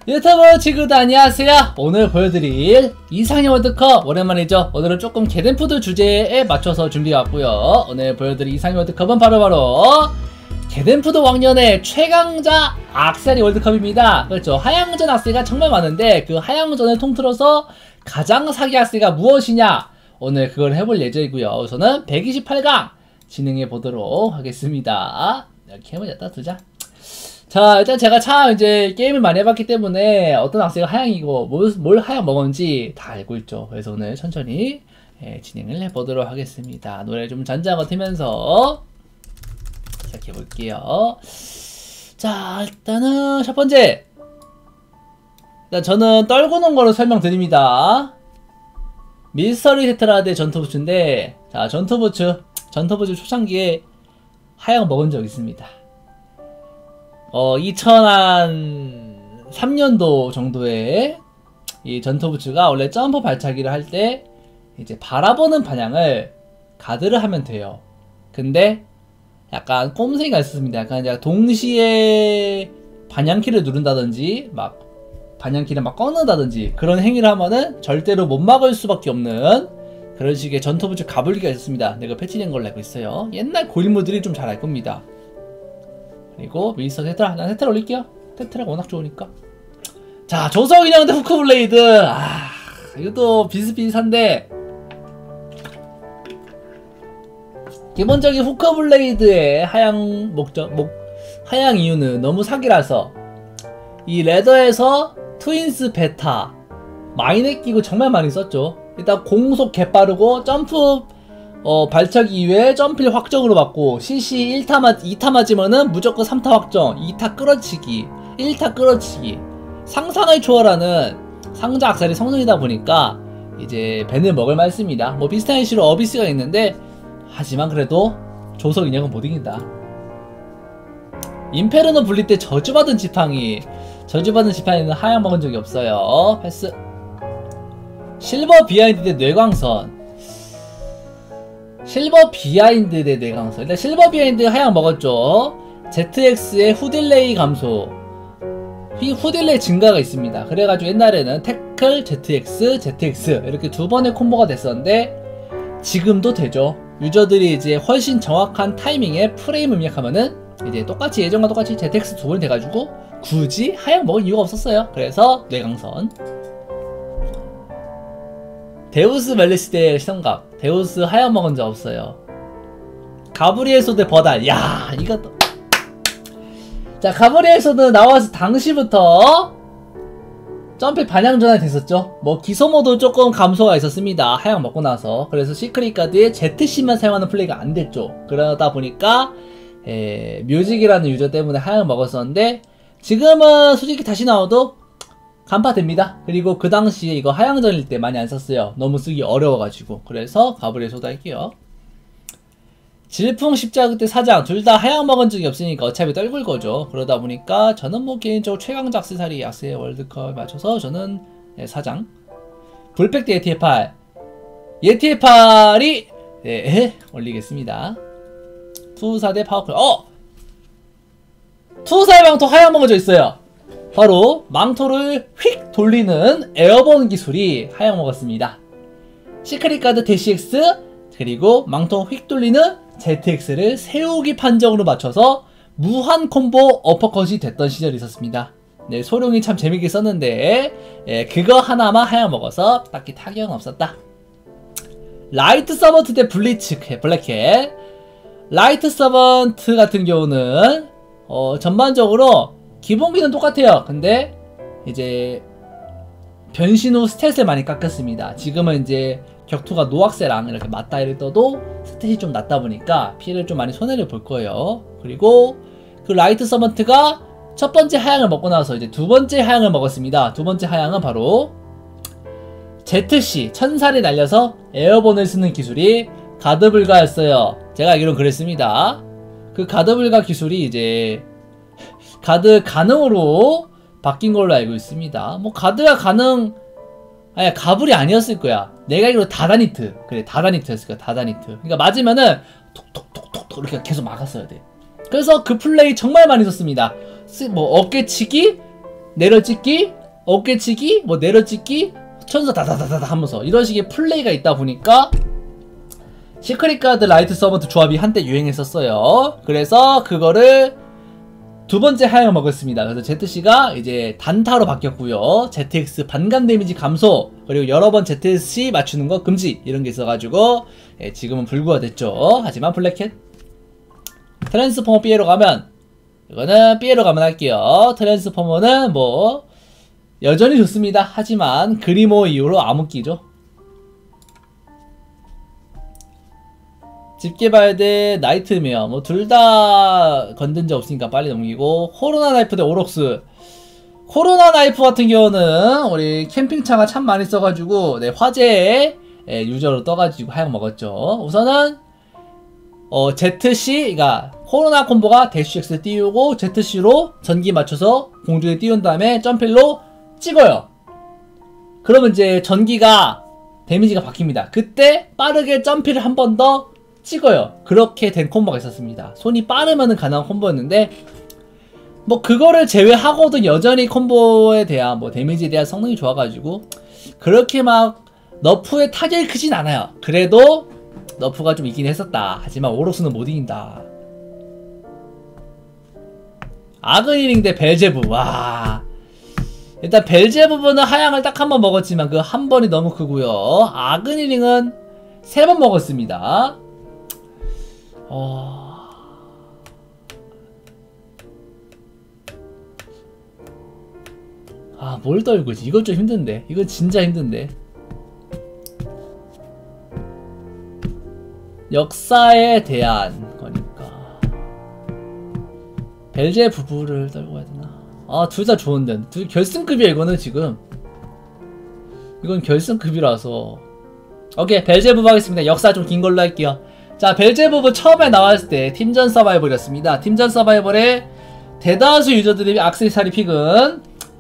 유튜브 친구들 안녕하세요. 오늘 보여드릴 이상형 월드컵 오랜만이죠. 오늘은 조금 개댄푸드 주제에 맞춰서 준비해왔고요. 오늘 보여드릴 이상형 월드컵은 바로바로 개댄푸드 왕년의 최강자 악세사리 월드컵입니다. 그렇죠. 하향전 악세가 정말 많은데 그 하향전을 통틀어서 가장 사기 악세가 무엇이냐, 오늘 그걸 해볼 예정이고요. 우선은 128강 진행해보도록 하겠습니다. 이렇게 한번 갖다 두자. 자, 일단 제가 참 이제 게임을 많이 해봤기 때문에 어떤 악세가 하향이고 뭘 하향 먹었는지 다 알고 있죠. 그래서 오늘 천천히 진행을 해보도록 하겠습니다. 노래 좀 잔잔하고 틀면서 시작해볼게요. 자, 일단은 첫 번째, 일단 저는 떨고 놓은 거로 설명드립니다. 미스터리 테트라드의 전투부츠인데, 자, 전투부츠 초창기에 하향 먹은 적 있습니다. 2003년도 정도에 이 전투부츠가 원래 점프 발차기를 할 때 이제 바라보는 방향을 가드를 하면 돼요. 근데 약간 꼼생이가 있었습니다. 약간 동시에 방향키를 누른다든지 막 방향키를 막 꺾는다든지 그런 행위를 하면은 절대로 못 막을 수밖에 없는 그런 식의 전투부츠 가불기가 있었습니다. 내가 패치된 걸로 알고 있어요. 옛날 고인물들이 좀 잘 알 겁니다. 그리고 미스터 테트라, 난 테트라 올릴게요. 테트라가 워낙 좋으니까. 자, 조석인형 대 후크블레이드. 이것도 비슷비슷한데 기본적인 후크블레이드의 하향 하향 이유는 너무 사기라서 이 레더에서 트윈스 베타 마이넷 끼고 정말 많이 썼죠. 일단 공속 개빠르고 점프 발차기 이외에 점필 확정으로 맞고 CC 2타 맞으면은 무조건 3타 확정, 2타 끌어치기, 1타 끌어치기, 상상을 초월하는 상자 악살이 성능이다 보니까 이제 벤을 먹을 만했습니다. 뭐 비슷한 이슈로 어비스가 있는데 하지만 그래도 조석 인형은 못 이긴다. 임페르노 불릴 때 저주받은 지팡이는 하향 먹은 적이 없어요. 패스. 실버 비하인드 대 뇌광선. 실버 비하인드 대 뇌광선. 일단 실버 비하인드 하향 먹었죠. ZX의 후딜레이 감소, 후딜레이 증가가 있습니다. 그래가지고 옛날에는 태클 ZX 이렇게 두 번의 콤보가 됐었는데 지금도 되죠. 유저들이 이제 훨씬 정확한 타이밍에 프레임을 입력하면은 이제 똑같이 예전과 똑같이 ZX 두 번이 돼가지고 굳이 하향 먹을 이유가 없었어요. 그래서 뇌광선. 데우스 멜리스 대 시성갑. 데우스 하향 먹은 적 없어요. 가브리엘 소드 버달. 야, 이것도. 자, 가브리엘 소드 나와서 당시부터 점프 반향 전환이 됐었죠. 뭐 기소모도 조금 감소가 있었습니다. 하향 먹고 나서. 그래서 시크릿 가드에 ZC만 사용하는 플레이가 안 됐죠. 그러다 보니까 뮤직이라는 유저 때문에 하향 먹었었는데 지금은 솔직히 다시 나와도 간파됩니다. 그리고 그 당시에 이거 하향전일 때 많이 안 썼어요. 너무 쓰기 어려워가지고. 그래서 가브리엘 소드 할게요. 질풍 십자가 때 사장 둘 다 하향 먹은 적이 없으니까 어차피 떨굴 거죠. 그러다 보니까 저는 뭐 개인적으로 최강자 악세사리 악세 월드컵에 맞춰서 저는 사장. 불팩 대 예티에팔. 예티에팔이 올리겠습니다. 투사 대 파워클. 투사의 망토 하향 먹은 적 있어요. 바로 망토를 휙 돌리는 에어본 기술이 하향 먹었습니다. 시크릿 가드 DCX 그리고 망토 휙 돌리는 ZX를 세우기 판정으로 맞춰서 무한 콤보 어퍼컷이 됐던 시절이 있었습니다. 네, 소룡이 참 재밌게 썼는데 그거 하나만 하향 먹어서 딱히 타격은 없었다. 라이트 서번트 대 블랙캣. 라이트 서번트 같은 경우는 전반적으로 기본기는 똑같아요. 근데 이제 변신 후 스탯을 많이 깎았습니다. 지금은 이제 격투가 노악세랑 이렇게 맞다이를 떠도 스탯이 좀 낮다 보니까 피해를 좀 많이 손해를 볼 거예요. 그리고 그 라이트 서번트가 첫 번째 하향을 먹고 나서 이제 두 번째 하향을 먹었습니다. 두 번째 하향은 바로 ZC 천살이 날려서 에어본을 쓰는 기술이 가드 불가였어요. 제가 알기로는 그랬습니다. 그 가드 불가 기술이 이제 가드 가능으로 바뀐 걸로 알고 있습니다. 뭐 가드가 가능, 아니 가불이 아니었을 거야. 내가 알기로 다다니트. 그래, 다다니트였을 거야. 다다니트. 그러니까 맞으면은 톡톡톡톡 이렇게 계속 막았어야 돼. 그래서 그 플레이 정말 많이 썼습니다. 뭐 어깨치기, 내려찍기, 어깨치기, 뭐 내려찍기, 천사 다다다다다 하면서 이런 식의 플레이가 있다 보니까 시크릿 가드 라이트 서번트 조합이 한때 유행했었어요. 그래서 그거를 두 번째 하향을 먹었습니다. 그래서 ZC가 이제 단타로 바뀌었고요. ZX 반감 데미지 감소, 그리고 여러 번 ZC 맞추는 거 금지, 이런 게 있어가지고 예, 지금은 불구가 됐죠. 하지만 블랙캣 트랜스포머 B로 가면, 이거는 B로 가면 할게요. 트랜스포머는 뭐 여전히 좋습니다. 하지만 그리모 이후로 암흑기죠. 집게발대 나이트메어 뭐 둘 다 건든 적 없으니까 빨리 넘기고, 코로나 나이프 대 오록스. 코로나 나이프 같은 경우는 우리 캠핑차가 참 많이 써가지고 네, 화제의 유저로 떠가지고 하향 먹었죠. 우선은 ZC가 코로나 콤보가 대쉬 X 띄우고 ZC로 전기 맞춰서 공중에 띄운 다음에 점필로 찍어요. 그러면 이제 전기가 데미지가 바뀝니다. 그때 빠르게 점필을 한 번 더 찍어요. 그렇게 된 콤보가 있었습니다. 손이 빠르면은 가능한 콤보였는데, 뭐 그거를 제외하고도 여전히 콤보에 대한 뭐 데미지에 대한 성능이 좋아가지고 그렇게 막 너프의 타격이 크진 않아요. 그래도 너프가 좀 있긴 했었다. 하지만 오록스는 못 이긴다. 아그니링 대 벨제부. 와, 일단 벨제부는 하향을 딱 한 번 먹었지만 그 한 번이 너무 크고요. 아그니링은 3번 먹었습니다. 뭘 떨구지? 이건 좀 힘든데. 이건 진짜 힘든데. 역사에 대한 거니까 벨제 부부를 떨고 해야 되나? 둘 다 좋은데. 결승급이야 이거는 지금. 이건 결승급이라서. 오케이, 벨제부부 하겠습니다. 역사 좀 긴 걸로 할게요. 자, 벨제부부 처음에 나왔을 때 팀전 서바이벌이었습니다. 팀전 서바이벌의 대다수 유저들이 악세사리 픽은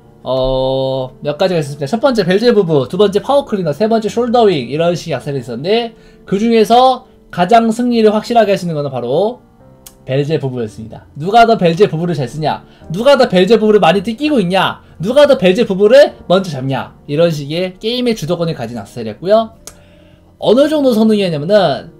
몇 가지가 있었습니다. 첫 번째 벨제부부, 두 번째 파워클리너, 세 번째 숄더윙, 이런 식의 악세사리 있었는데 그 중에서 가장 승리를 확실하게 할 수 있는 것은 바로 벨제부부였습니다. 누가 더 벨제부부를 잘 쓰냐, 누가 더 벨제부부를 많이 뜯기고 있냐, 누가 더 벨제부부를 먼저 잡냐, 이런 식의 게임의 주도권을 가진 악세사리였고요. 어느 정도 성능이었냐면은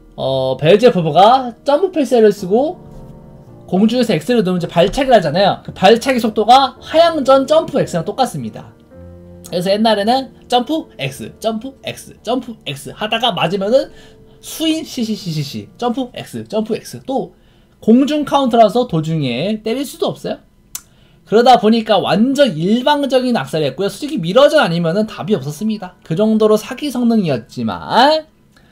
벨제부부가 점프 필살을 쓰고 공중에서 X를 누르면 이제 발차기를 하잖아요. 그 발차기 속도가 하향전 점프 X랑 똑같습니다. 그래서 옛날에는 점프 X, 점프 X, 점프 X 하다가 맞으면은 수인 CCCCC, 점프 X, 점프 X. 또 공중 카운터라서 도중에 때릴 수도 없어요. 그러다 보니까 완전 일방적인 악살이었고요. 솔직히 미러전 아니면은 답이 없었습니다. 그 정도로 사기 성능이었지만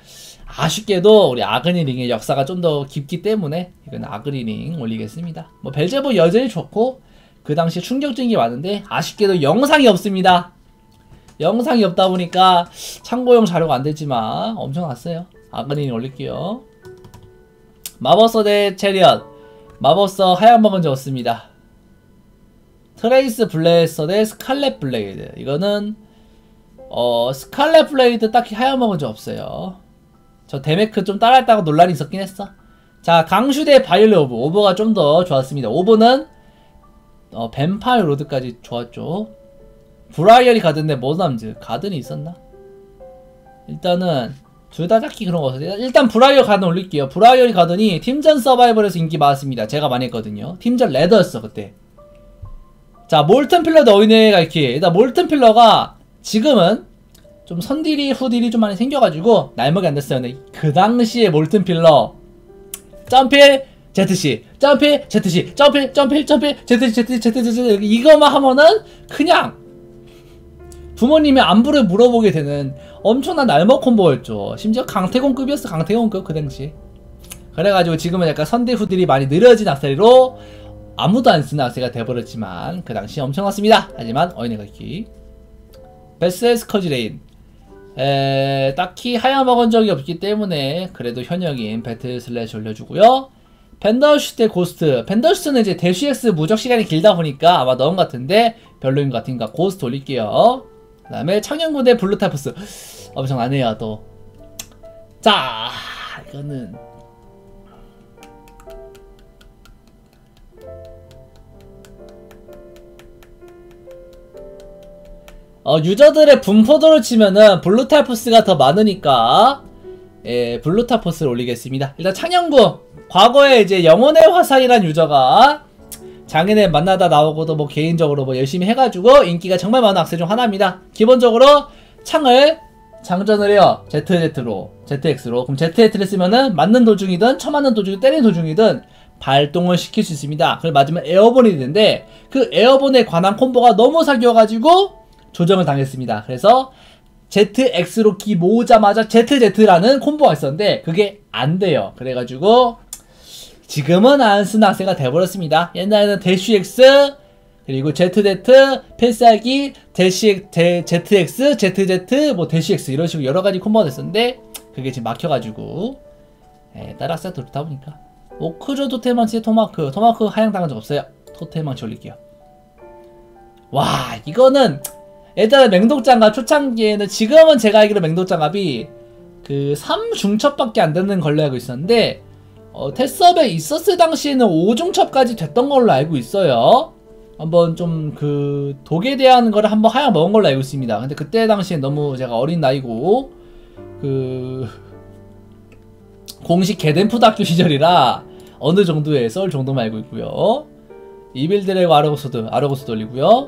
아쉽게도 우리 아그니링의 역사가 좀 더 깊기 때문에 이건 아그니링 올리겠습니다. 뭐 벨제부 여전히 좋고 그 당시에 충격적인 게 많은데 아쉽게도 영상이 없습니다. 영상이 없다 보니까 참고용 자료가 안 되지만 엄청났어요. 아그니링 올릴게요. 마법서 대 체리엇. 마법서 하얀 먹은 적 없습니다. 트레이스 블레이서 대 스칼렛 블레이드. 이거는 스칼렛 블레이드 딱히 하얀 먹은 적 없어요. 저 데메크 좀 따라했다고 논란이 있었긴 했어. 자, 강슈 대 바이올렛 오브. 오버가 좀 더 좋았습니다. 오버는 뱀파이어 로드까지 좋았죠. 브라이어리 가든데 모담즈 가든이 있었나? 일단은 둘 다 딱히 그런 거 없어요. 일단 브라이어 가든 올릴게요. 브라이어리 가든이 팀전 서바이벌에서 인기 많았습니다. 제가 많이 했거든요. 팀전 레더였어 그때. 자, 몰튼 필러 대 어인의 갈키. 일단 몰튼 필러가 지금은 좀 선딜이 후딜이 좀 많이 생겨가지고 날먹이 안 됐어요. 근데 그 당시에 몰튼 필러 점필 ZC, 점필 ZC, 점필 ZC, ZC 이거만 하면은 그냥 부모님이 안부를 물어보게 되는 엄청난 날먹 콤보였죠. 심지어 강태공급이었어. 강태공급 그 당시. 그래가지고 지금은 약간 선딜 후딜이 많이 느려진 악세리로 아무도 안 쓰는 악세가 돼버렸지만 그 당시 엄청났습니다. 하지만 어인의 갈키. 베스 스커지레인. 딱히 하향 먹은 적이 없기 때문에 그래도 현역인 배틀 슬래시 올려주고요. 벤더슈 대 고스트. 벤더슈는 이제 대쉬엑스 무적 시간이 길다 보니까 아마 넣은 것 같은데 별로인 것 같으니까 고스트 올릴게요. 그 다음에 청년군 대 블루타프스. 엄청나네요 또. 자, 이거는 유저들의 분포도를 치면은 블루탈포스가 더 많으니까 예, 블루탈포스를 올리겠습니다. 일단 창녕구 과거에 이제 영혼의 화살이란 유저가 장인을 만나다 나오고도 뭐 개인적으로 뭐 열심히 해가지고 인기가 정말 많은 악세 중 하나입니다. 기본적으로 창을 장전을 해요. ZX로. 그럼 ZX를 쓰면은 맞는 도중이든 쳐맞는 도중이든 때리는 도중이든 발동을 시킬 수 있습니다. 그걸 맞으면 에어본이 되는데 그 에어본에 관한 콤보가 너무 사기여가지고 조정을 당했습니다. 그래서 ZX로 키 모으자마자 ZZ라는 콤보가 있었는데 그게 안 돼요. 그래가지고 지금은 안 쓰는 악세가 돼버렸습니다. 옛날에는 대쉬X 그리고 ZZ, 필살기, ZX, ZZ, 뭐 대쉬X 이런 식으로 여러가지 콤보가 됐었는데 그게 지금 막혀가지고 다른 악세가 그렇다 보니까 오크조 토테망치 토마크 하향 당한 적 없어요. 토테망치 올릴게요. 와 이거는 예전에 맹독장갑 초창기에는 지금은 제가 알기로 맹독장갑이 그 3중첩밖에 안 되는 걸로 알고 있었는데 테스업에 있었을 당시에는 5중첩까지 됐던 걸로 알고 있어요. 한번 좀 그 독에 대한 거를 한번 하향 먹은 걸로 알고 있습니다. 근데 그때 당시엔 너무 제가 어린 나이고 그 공식 개덴푸드학교 시절이라 어느 정도의 썰 정도만 알고 있고요. 이빌드레고 아르고스도 올리고요.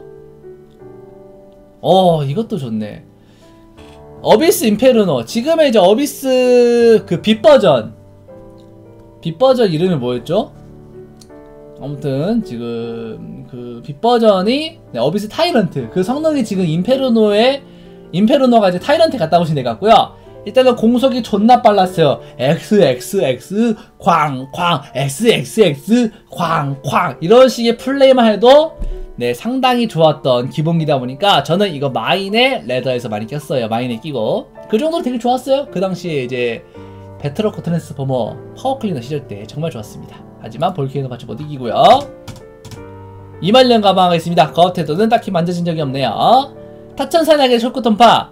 이것도 좋네. 어비스 임페르노. 지금의 이제 어비스 그 빗버전 이름이 뭐였죠? 아무튼 지금 그 빗버전이 어비스 타이런트 그 성능이 지금 임페르노가 이제 타이런트 갔다 오신 애 같고요. 일단은 공속이 존나 빨랐어요. XXX 쾅쾅 XXX 쾅쾅 이런 식의 플레이만 해도 네 상당히 좋았던 기본기다 보니까 저는 이거 마인의 레더에서 많이 꼈어요. 마인에 끼고 그 정도로 되게 좋았어요. 그 당시에 이제 배틀로커 트랜스포머 파워클리너 시절 때 정말 좋았습니다. 하지만 볼케이노 같이 못 이기고요. 2만년 가방 하겠습니다. 거태도는 딱히 만져진 적이 없네요. 타천사냥의 쇼크톤파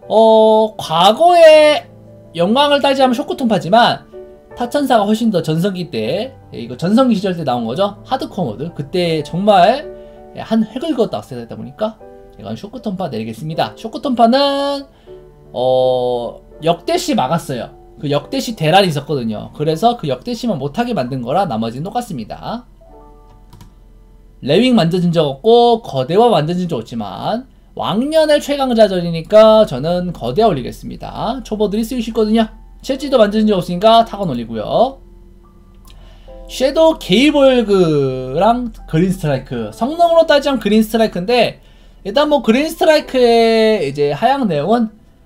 과거의 영광을 따지자면 쇼크톤파지만 타천사가 훨씬 더 전성기 때 이거 전성기 시절 때 나온 거죠. 하드코어 모드 그때 정말 한 획을 그었다 악세가 됐다 보니까 이건 쇼크톤파 내리겠습니다. 쇼크톤파는 역대시 막았어요. 그 역대시 대란이 있었거든요. 그래서 그 역대시만 못하게 만든 거라 나머지는 똑같습니다. 레윙 만져진 적 없고 거대화 만져진 적 없지만 왕년의 최강자전이니까 저는 거대화 올리겠습니다. 초보들이 쓰기 쉽거든요. 첼지도 만져진 적 없으니까 타건 올리고요. 섀도우 게이볼그랑 그린 스트라이크 성능으로 따지면 그린 스트라이크인데 일단 뭐 그린 스트라이크의 이제 하향 내용은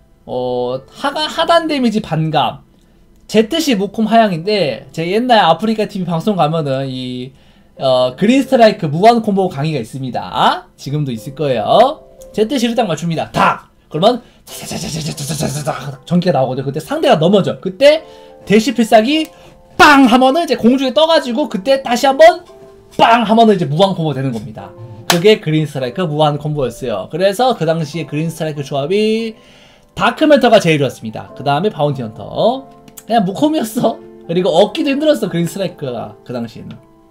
하단 데미지 반감 ZC 무콤 하향인데 제 옛날 아프리카 TV 방송 가면은 이 그린 스트라이크 무한 콤보 강의가 있습니다. 지금도 있을 거예요. ZC를 딱 맞춥니다. 탁! 그러면 전기가 나오거든요. 그때 상대가 넘어져. 그때 대시 필살기 빵! 하면은 이제 공중에 떠가지고 그때 다시 한번 빵! 하면은 이제 무한 콤보 되는 겁니다. 그게 그린 스트라이크 무한 콤보였어요. 그래서 그 당시에 그린 스트라이크 조합이 다크멘터가 제일 좋았습니다. 그 다음에 바운티 헌터 그냥 무콤이었어. 그리고 얻기도 힘들었어 그린 스트라이크가 그 당시에는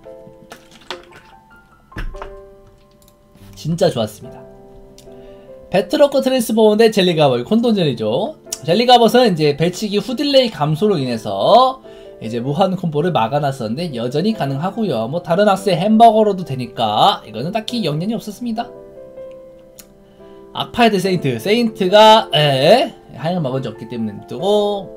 진짜 좋았습니다. 배틀워커 트랜스포머인데 젤리가봇 콘돈젤이죠. 젤리가봇은 이제 배치기 후딜레이 감소로 인해서 이제 무한 콤보를 막아놨었는데 여전히 가능하고요. 뭐 다른 악세 햄버거로도 되니까 이거는 딱히 영향이 없었습니다. 악파이드 세인트가 하향을 먹은 적 없기 때문에 뜨고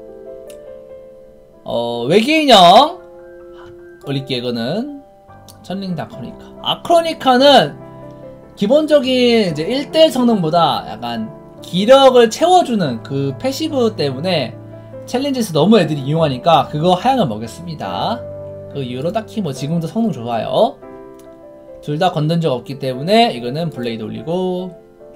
외계인형 올릴게. 이거는 천링 아크로니카는 기본적인 이제 1대1 성능보다 약간 기력을 채워주는 그 패시브 때문에 챌린지에서 너무 애들이 이용하니까 그거 하향을 먹였습니다. 그 이후로 딱히 뭐 지금도 성능 좋아요. 둘 다 건든 적 없기 때문에 이거는 블레이드 올리고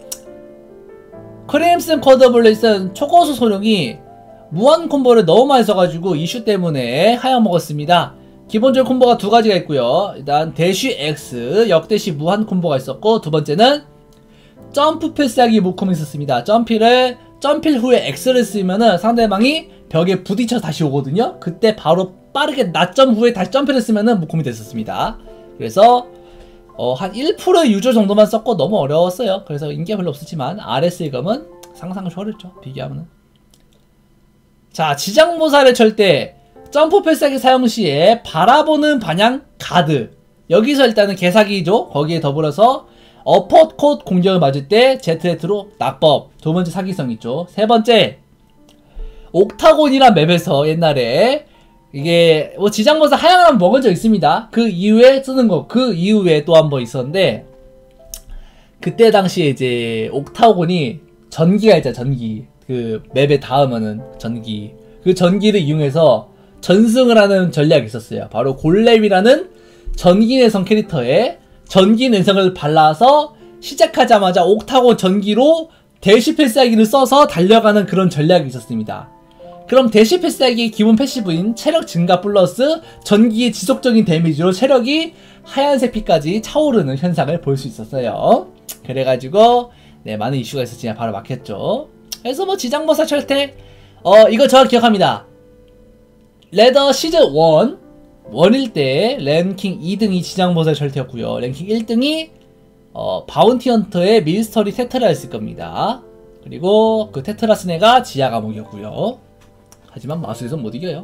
크림슨 쿼드블레이스는 초고수 소룡이 무한 콤보를 너무 많이 써가지고 이슈 때문에 하향 먹었습니다. 기본적인 콤보가 두 가지가 있고요. 일단 대쉬 X 역대시 무한 콤보가 있었고 두 번째는 점프 필살기 무콤이 있었습니다. 점필 후에 X를 쓰면은 상대방이 벽에 부딪혀서 다시 오거든요. 그때 바로 빠르게 낮점 후에 다시 점필을 쓰면은 무콤이 됐었습니다. 그래서 한 1%의 유저 정도만 썼고 너무 어려웠어요. 그래서 인기가 별로 없었지만 RS1검은 상상을 초월했죠. 비교하면은. 자, 지장모사를 칠 때 점프 필살기 사용 시에 바라보는 방향 가드. 여기서 일단은 개사기죠. 거기에 더불어서 어퍼컷 공격을 맞을 때 Z레트로 낙법. 두 번째 사기성 있죠. 세 번째, 옥타곤이란 맵에서 옛날에 이게 뭐 지장모사 하향을 먹은 적 있습니다. 그 이후에 쓰는 거. 그 이후에 또 한 번 있었는데, 그때 당시에 이제 옥타곤이 전기가 있잖아. 전기. 그 맵에 닿으면은 전기. 그 전기를 이용해서 전승을 하는 전략이 있었어요. 바로 골렘이라는 전기 내성 캐릭터에 전기 내성을 발라서 시작하자마자 옥타곤 전기로 대시 필살기를 써서 달려가는 그런 전략이 있었습니다. 그럼 대시 필살기의 기본 패시브인 체력 증가 플러스 전기의 지속적인 데미지로 체력이 하얀색 피까지 차오르는 현상을 볼 수 있었어요. 그래가지고 네, 많은 이슈가 있었지만 바로 막혔죠. 그래서 뭐 지장모사 철퇴 이거 저 기억합니다. 레더 시즌 1일 때 랭킹 2등이 지장모사 철퇴였고요. 랭킹 1등이 바운티 헌터의 밀스터리 테트라였을 겁니다. 그리고 그 테트라스네가 지하 감옥이었고요. 하지만 마술에선 못 이겨요.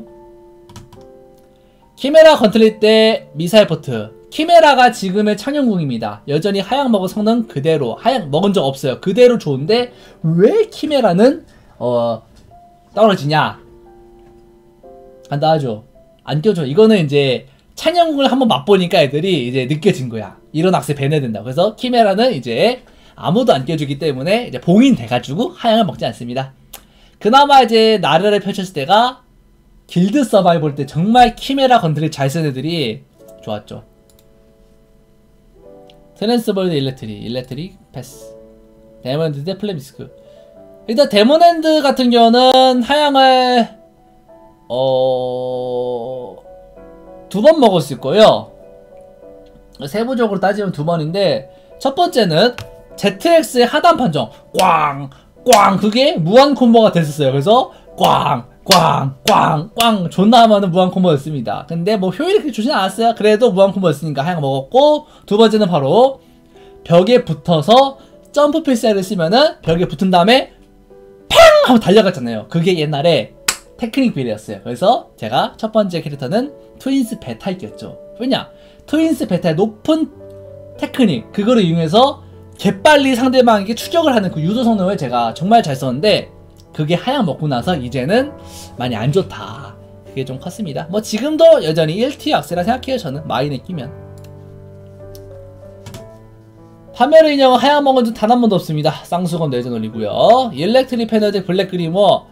키메라 건틀릴 때 미사일 포트. 키메라가 지금의 창현궁입니다. 여전히 하향 먹은 성능 그대로, 하향 먹은 적 없어요. 그대로 좋은데 왜 키메라는 떨어지냐? 간다 하죠. 안 껴줘. 이거는 이제 찬영궁을 한번 맛보니까 애들이 이제 느껴진 거야. 이런 악세 배내야 된다. 그래서 키메라는 이제 아무도 안 껴주기 때문에 이제 봉인 돼가지고 하향을 먹지 않습니다. 그나마 이제 나래를 펼쳤을 때가 길드 서바이벌 때 정말 키메라 건드릴 잘 쓴 애들이 좋았죠. 트랜스볼드 일렉트릭 패스. 데몬핸드 대 플레미스크. 일단 데몬핸드 같은 경우는 하향을 두 번 먹었을 거예요. 세부적으로 따지면 두 번인데, 첫 번째는 ZX의 하단 판정 꽝! 꽝! 그게 무한 콤보가 됐었어요. 그래서 꽝! 꽝! 꽝! 꽝! 존나 많은 무한 콤보였습니다. 근데 뭐 효율이 그렇게 좋진 않았어요. 그래도 무한 콤보였으니까 하향 먹었고, 두 번째는 바로 벽에 붙어서 점프 필살기를 쓰면은 벽에 붙은 다음에 팡! 하고 달려갔잖아요. 그게 옛날에 테크닉 빌이었어요. 그래서 제가 첫 번째 캐릭터는 트윈스 베타를 꼈죠. 왜냐? 트윈스 베타의 높은 테크닉, 그거를 이용해서 개빨리 상대방에게 추격을 하는 그 유도 성능을 제가 정말 잘 썼는데, 그게 하향 먹고 나서 이제는 많이 안 좋다. 그게 좀 컸습니다. 뭐 지금도 여전히 1T 악세라 생각해요. 저는 마인에 끼면. 파멸의 인형은 하향 먹은 적 단 한 번도 없습니다. 쌍수건 내전 올리고요. 일렉트릭 패널 블랙 그리머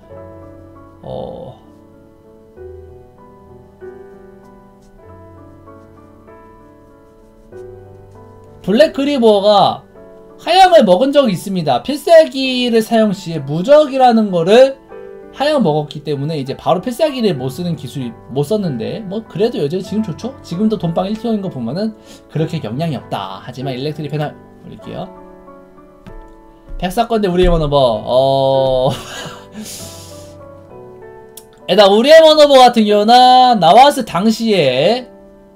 블랙 그리버가 하향을 먹은 적이 있습니다. 필살기를 사용 시에 무적이라는 거를 하향 먹었기 때문에 이제 바로 필살기를 못 쓰는 기술이 못 썼는데, 뭐 그래도 여전히 지금 좋죠. 지금도 돈빵 1티어인 거 보면은 그렇게 영향이 없다. 하지만 일렉트릭 패널 올릴게요. 백사건 대 우리의 머너버. 일단 우리의 머너버 같은 경우는 나왔을 당시에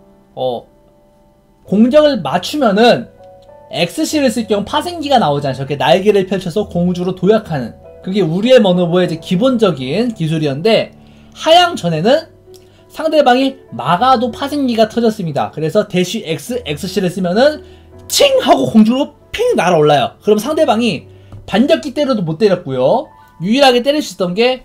공격을 맞추면은 XC를 쓸 경우 파생기가 나오잖아요. 저렇게 날개를 펼쳐서 공주로 도약하는, 그게 우리의 머너버의 이제 기본적인 기술이었는데, 하향 전에는 상대방이 막아도 파생기가 터졌습니다. 그래서 대쉬 XC를 쓰면은 칭! 하고 공주로 핑 날아올라요. 그럼 상대방이 반격기 때려도 못 때렸고요. 유일하게 때릴 수 있었던 게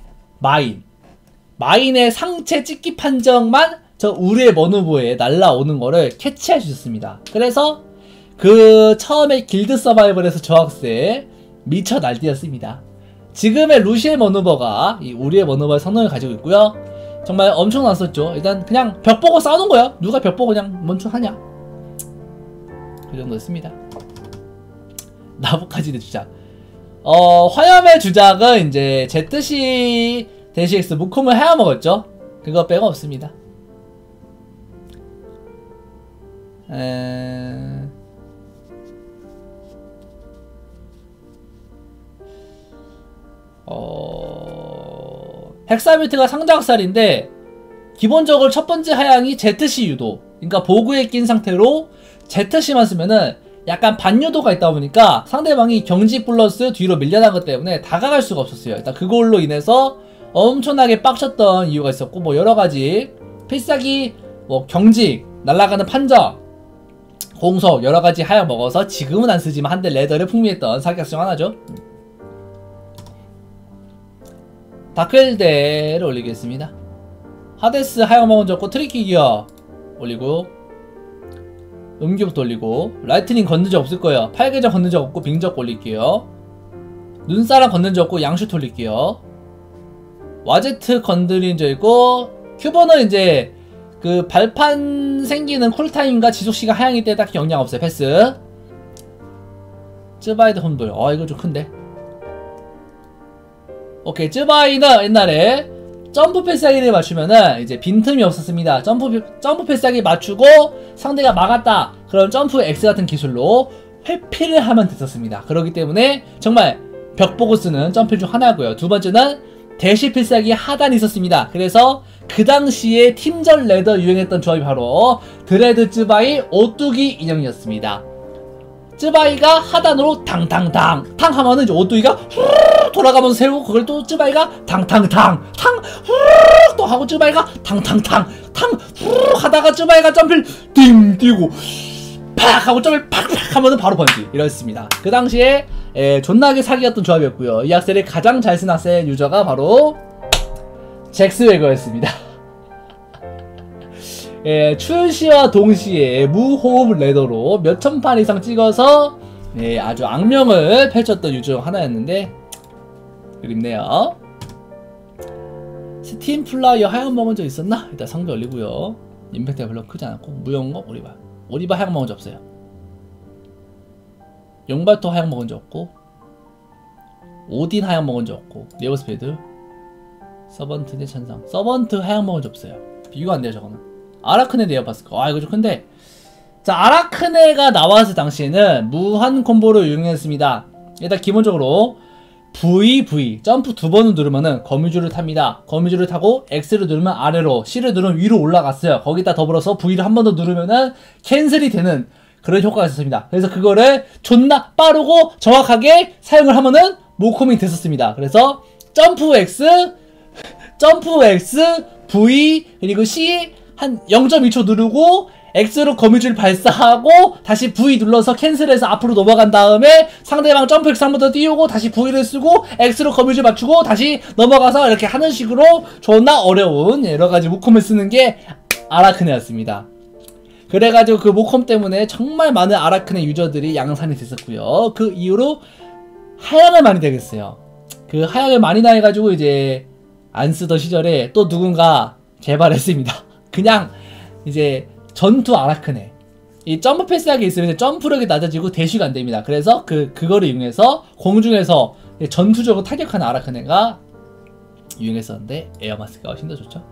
마인의 상체 찍기 판정만 저 우리의 머너버에 날라오는 거를 캐치할 수 있었습니다. 그래서 그 처음에 길드 서바이벌에서 저학세 미쳐 날뛰었습니다. 지금의 루시의 머너버가 이 우리의 머너버의 성능을 가지고 있고요. 정말 엄청났었죠. 일단 그냥 벽 보고 싸우는 거예요. 누가 벽 보고 그냥 멈춰하냐. 그 정도였습니다. 나부카지의 주작. 화염의 주작은 이제 ZC 대시X 무콤을 해야 먹었죠. 그거 빼고 없습니다. 헥사뮤트가 상자학살인데, 기본적으로 첫 번째 하향이 ZC 유도, 그러니까 보그에 낀 상태로 Z씨만 쓰면은 약간 반유도가 있다 보니까 상대방이 경지 플러스 뒤로 밀려난 것 때문에 다가갈 수가 없었어요. 일단 그걸로 인해서 엄청나게 빡쳤던 이유가 있었고, 뭐 여러가지 필살기 뭐 경직, 날아가는 판정, 공속 여러가지 하향 먹어서 지금은 안 쓰지만 한때 레더를 풍미했던 사격 중 하나죠. 다크헬드를 올리겠습니다. 하데스 하향 먹은 적고 트리키 기어 올리고, 음기부터 올리고, 라이트닝 건든 적 없을 거예요. 팔계정 건든 적 없고 빙적 올릴게요. 눈사람 건든 적 없고 양슈트 올릴게요. 와제트 건드린 적 있고, 큐버는 이제 그 발판 생기는 쿨타임과 지속시간 하향일 때 딱히 영향 없어요. 패스. 쯔바이드 홈돌. 이거 좀 큰데. 오케이, 쯔바이는 옛날에 점프 패스하기를 맞추면은 이제 빈틈이 없었습니다. 점프 패스하기 맞추고 상대가 막았다. 그럼 점프 X 같은 기술로 회피를 하면 됐었습니다. 그렇기 때문에 정말 벽 보고 쓰는 점프 중 하나고요. 두 번째는 대시 필살기 하단이 있었습니다. 그래서 그 당시에 팀전 레더 유행했던 조합이 바로 드레드 쯔바이 오뚜기 인형이었습니다. 쯔바이가 하단으로 탕탕탕 탕 하면은 이제 오뚜기가 후루룩 돌아가면서 세우고, 그걸 또 쯔바이가 탕탕탕 탕 후루룩 또 하고, 쯔바이가 탕탕탕 탕 후루룩 하다가 쯔바이가 점프를 띵 뛰고 팍 하고 점을 팍팍 하면은 바로 번지 이랬습니다. 그 당시에 존나게 사기였던 조합이었고요. 이 악셀을 가장 잘 쓴 악셀 유저가 바로 잭스웨거였습니다. 출시와 동시에 무호흡 레더로 몇천 판 이상 찍어서 아주 악명을 펼쳤던 유저 중 하나였는데 그립네요. 스팀 플라이어 하향 먹은 적 있었나? 일단 상대 올리고요. 임팩트가 별로 크지 않았고, 무용거 오리바 하향 먹은 적 없어요. 용발토 하향 먹은 적 없고, 오딘 하향 먹은 적 없고, 네오스페드, 서번트 대 천상, 서번트 하향 먹은 적 없어요. 비교가 안 돼요. 저거는 아라크네 네오파스커. 이거 좀 큰데. 자, 아라크네가 나왔을 당시에는 무한 콤보를 이용했습니다. 일단 기본적으로 V 점프 두 번을 누르면은 거미줄을 탑니다. 거미줄을 타고 X를 누르면 아래로, C를 누르면 위로 올라갔어요. 거기다 더불어서 V를 한 번 더 누르면은 캔슬이 되는 그런 효과가 있었습니다. 그래서 그거를 존나 빠르고 정확하게 사용을 하면은 모코밍이 됐었습니다. 그래서 점프 X, V, 그리고 C 한 0.2초 누르고 X로 거미줄 발사하고 다시 V 눌러서 캔슬해서 앞으로 넘어간 다음에 상대방 점프 X 한 번 더 띄우고 다시 V를 쓰고 X로 거미줄 맞추고 다시 넘어가서 이렇게 하는 식으로 존나 어려운 여러가지 모콤을 쓰는 게 아라크네였습니다. 그래가지고 그 모콤 때문에 정말 많은 아라크네 유저들이 양산이 됐었고요. 그 이후로 하향을 많이 되겠어요. 그 하향을 많이 나해가지고 이제 안 쓰던 시절에 또 누군가 개발했습니다. 그냥 이제 전투 아라크네. 이 점프 패스하게 있으면 점프력이 낮아지고 대쉬가 안 됩니다. 그래서 그거를 이용해서 공중에서 전투적으로 타격하는 아라크네가 유행했었는데 에어마스크가 훨씬 더 좋죠.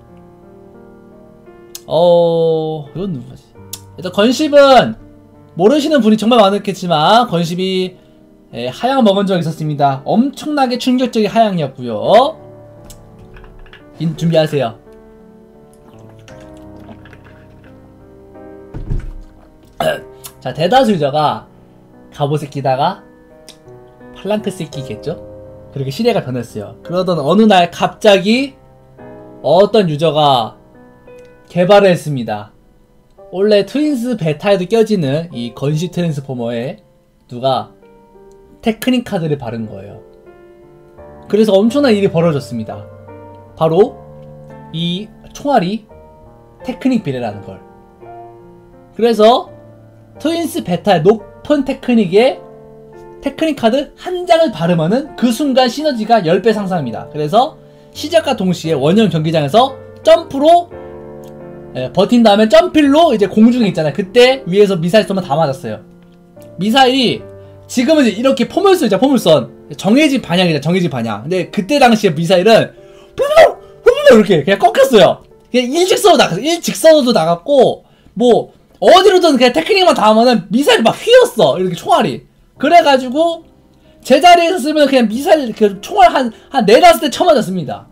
이건 누구지? 일단 건십은 모르시는 분이 정말 많았겠지만 건십이 하향 먹은 적이 있었습니다. 엄청나게 충격적인 하향이었고요. 준비하세요. 자, 대다수 유저가 갑옷을 끼다가 팔랑크스를 끼겠죠? 그렇게 시대가 변했어요. 그러던 어느 날 갑자기 어떤 유저가 개발을 했습니다. 원래 트윈스 베타에도 껴지는 이 건시 트랜스포머에 누가 테크닉 카드를 바른 거예요. 그래서 엄청난 일이 벌어졌습니다. 바로 이 총알이 테크닉 비례라는 걸. 그래서 트윈스 베타의 높은 테크닉에 테크닉 카드 한 장을 바르면은 그 순간 시너지가 10배 상승합니다. 그래서 시작과 동시에 원형 경기장에서 점프로 버틴 다음에 점필로 이제 공중에 있잖아요. 그때 위에서 미사일 쏘면 다 맞았어요. 미사일이 지금은 이제 이렇게 포물선이죠. 포물선 정해진 방향이죠. 정해진 방향. 근데 그때 당시에 미사일은 이렇게 그냥 꺾였어요. 그냥 일직선으로 나갔어요. 일직선으로도 나갔고 뭐 어디로든 그냥 테크닉만 닿으면은 미사일이 막 휘었어. 이렇게 총알이. 그래가지고 제자리에서 쓰면 그냥 미사일 그 총알 한 4-5대 쳐맞았습니다.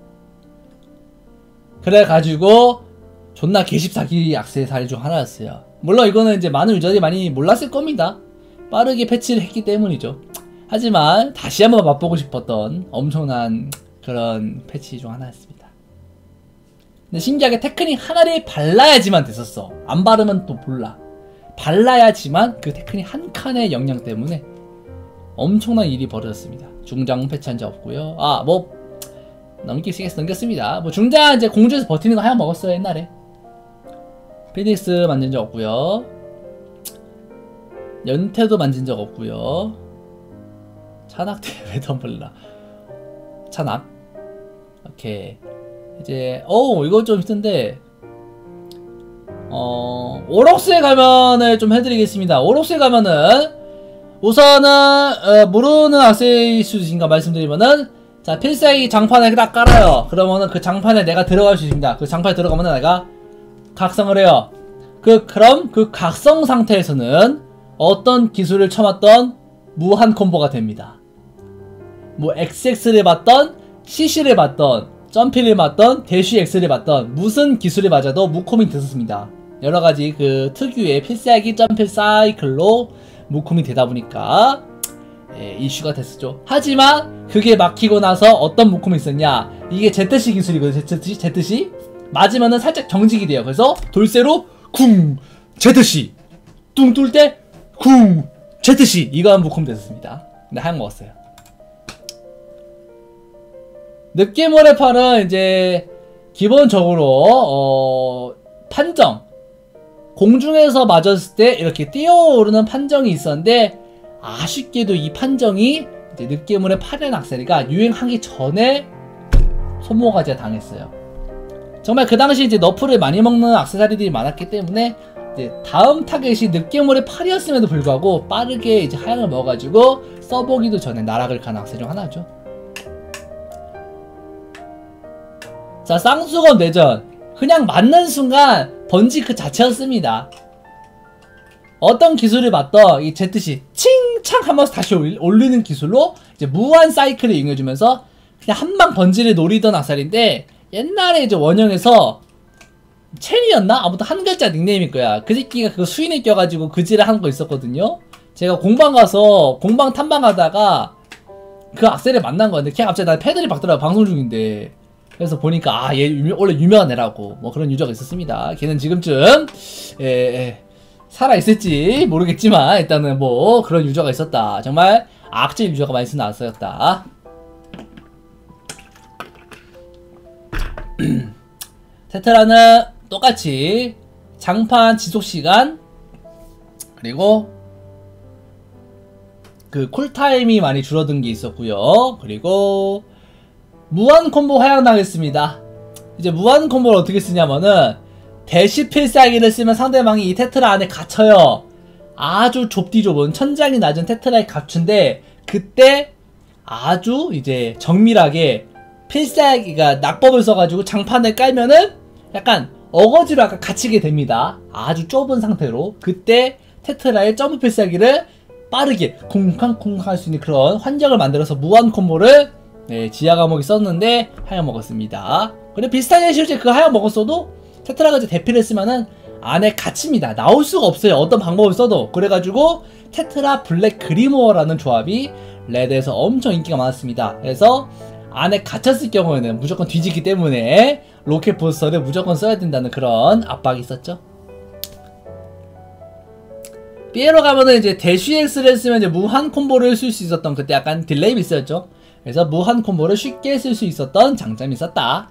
그래가지고 존나 개십사기 악세사리 중 하나였어요. 물론 이거는 이제 많은 유저들이 많이 몰랐을 겁니다. 빠르게 패치를 했기 때문이죠. 하지만 다시 한번 맛보고 싶었던 엄청난 그런 패치 중 하나였습니다. 근데 신기하게 테크닉 하나를 발라야지만 됐었어. 안 바르면 또 몰라. 발라야지만 그 테크닉 한 칸의 영향 때문에 엄청난 일이 벌어졌습니다. 중장 패치한 적 없고요. 아, 뭐 넘겼습니다. 뭐 중장 이제 공주에서 버티는 거 하얀 먹었어요 옛날에. 피닉스 만진 적 없고요. 연태도 만진 적 없고요. 찬악대 왜 덤블라? 찬악. 오케이. 이제 이거 좀 힘든데. 오록스의 가면을 좀 해드리겠습니다. 오록스의 가면은 우선은 모르는 학생일 수 있으신가 말씀드리면은, 자, 필살기 장판에 딱 깔아요. 그러면은 그 장판에 내가 들어갈 수 있습니다. 그 장판에 들어가면은 내가 각성을 해요. 그럼 그 각성 상태에서는 어떤 기술을 쳐맞던 무한 콤보가 됩니다. 뭐 XX를 맞던, CC를 맞던, 점피를 맞던, 대쉬 X를 맞던 무슨 기술을 맞아도 무코밍 됐었습니다. 여러가지 그 특유의 필살기 점필 사이클로 무코밍 되다 보니까 이슈가 됐었죠. 하지만 그게 막히고 나서 어떤 무콤이 있었냐, 이게 ZC 기술이거든요. ZC 맞으면은 살짝 정직이 돼요. 그래서 돌쇠로 쿵 ZC 뚱 뚫을 때 쿵 ZC 이거 한 무콤 됐었습니다. 근데 하얀 먹었어요. 늑개모래팔은 이제 기본적으로 판정, 공중에서 맞았을 때 이렇게 뛰어오르는 판정이 있었는데, 아쉽게도 이 판정이 이제 늑개물의 파란 악세리가 유행하기 전에 손모가지가 당했어요. 정말 그 당시 이제 너프를 많이 먹는 악세사리들이 많았기 때문에 이제 다음 타겟이 늑개물의 팔이었음에도 불구하고 빠르게 이제 하향을 먹어가지고 써보기도 전에 나락을 간 악세 중 하나죠. 자, 쌍수검 내전. 그냥 맞는 순간 번지 그 자체였습니다. 어떤 기술을 맞던 이 ZC 칭창 하면서 다시 올리는 기술로 이제 무한 사이클을 이용해주면서 그냥 한방 번지를 노리던 악살인데, 옛날에 이제 원형에서 첸이었나? 아무튼 한 글자 닉네임일 거야. 그 새끼가 그거 수인에 껴가지고 그지를 하는 거 있었거든요. 제가 공방 가서 공방 탐방하다가 그 악셀을 만난 건데 걔 갑자기 나 패드를 박더라고, 방송 중인데. 그래서 보니까 얘 원래 유명한 애라고 뭐 그런 유저가 있었습니다. 걔는 지금쯤 살아있을지 모르겠지만 일단은 뭐 그런 유저가 있었다. 정말 악질 유저가 많이 쓰는 악세였다. 테트라는 똑같이 장판 지속시간 그리고 그 쿨타임이 많이 줄어든 게 있었고요. 그리고 무한 콤보 하향당했습니다. 이제 무한 콤보를 어떻게 쓰냐면은 대시 필살기를 쓰면 상대방이 이 테트라 안에 갇혀요. 아주 좁은 천장이 낮은 테트라에 갇힌데, 그때 아주 이제 정밀하게 필살기가 낙법을 써가지고 장판을 깔면은 약간 어거지로 약간 갇히게 됩니다. 아주 좁은 상태로. 그때 테트라의 점프 필살기를 빠르게 쿵쾅쿵 할 수 있는 그런 환경을 만들어서 무한 콤보를 지하 과목이 썼는데 하향 먹었습니다. 근데 비슷하게 실제 그 하향 먹었어도 테트라가 이제 대피를 쓰면은 안에 갇힙니다. 나올 수가 없어요. 어떤 방법을 써도. 그래가지고 테트라 블랙 그리모어라는 조합이 레드에서 엄청 인기가 많았습니다. 그래서 안에 갇혔을 경우에는 무조건 뒤지기 때문에 로켓 부스터를 무조건 써야 된다는 그런 압박이 있었죠. 삐에로 가면은 이제 대쉬엑스를 쓰면 이제 무한 콤보를 쓸 수 있었던, 그때 약간 딜레이 미스였죠. 그래서 무한 콤보를 쉽게 쓸 수 있었던 장점이 있었다.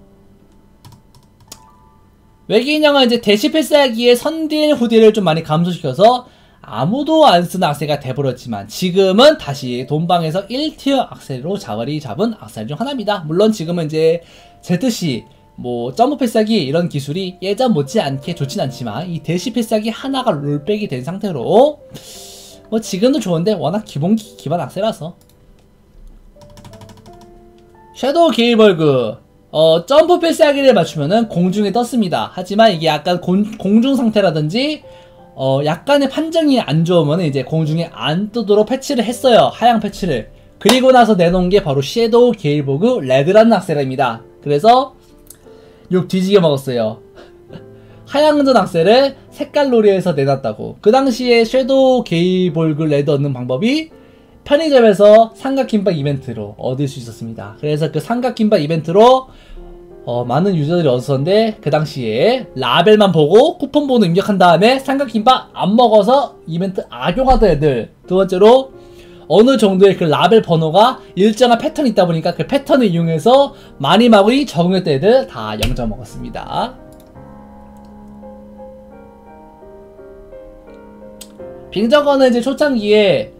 외계인형은 이제 대시 필살기의 선딜 후딜을 좀 많이 감소시켜서 아무도 안 쓰는 악세가 돼버렸지만, 지금은 다시 돈방에서 1티어 악세로 자리 잡은 악세 중 하나입니다. 물론 지금은 이제 ZC 뭐 점프 필살기 이런 기술이 예전 못지않게 좋진 않지만, 이 대시 필살기 하나가 롤백이 된 상태로 뭐 지금도 좋은데 워낙 기반 악세라서. 섀도우 게일벌그 점프 필살기를 맞추면은 공중에 떴습니다. 하지만 이게 약간 공중 상태라든지 약간의 판정이 안 좋으면 이제 공중에 안 뜨도록 패치를 했어요. 하향 패치를. 그리고 나서 내놓은 게 바로 섀도우 게일버그 레드라는 악세라입니다. 그래서 욕 뒤지게 먹었어요. 하향전 악셀을 색깔놀이에서 내놨다고. 그 당시에 섀도우 게이볼글 레드 얻는 방법이 편의점에서 삼각김밥 이벤트로 얻을 수 있었습니다. 그래서 그 삼각김밥 이벤트로 많은 유저들이 얻었었는데, 그 당시에 라벨만 보고 쿠폰 번호 입력한 다음에 삼각김밥 안 먹어서 이벤트 악용하던 애들, 두 번째로 어느 정도의 그 라벨 번호가 일정한 패턴이 있다 보니까 그 패턴을 이용해서 많이 적응했던 애들 다 0점 먹었습니다. 빙저거는 이제 초창기에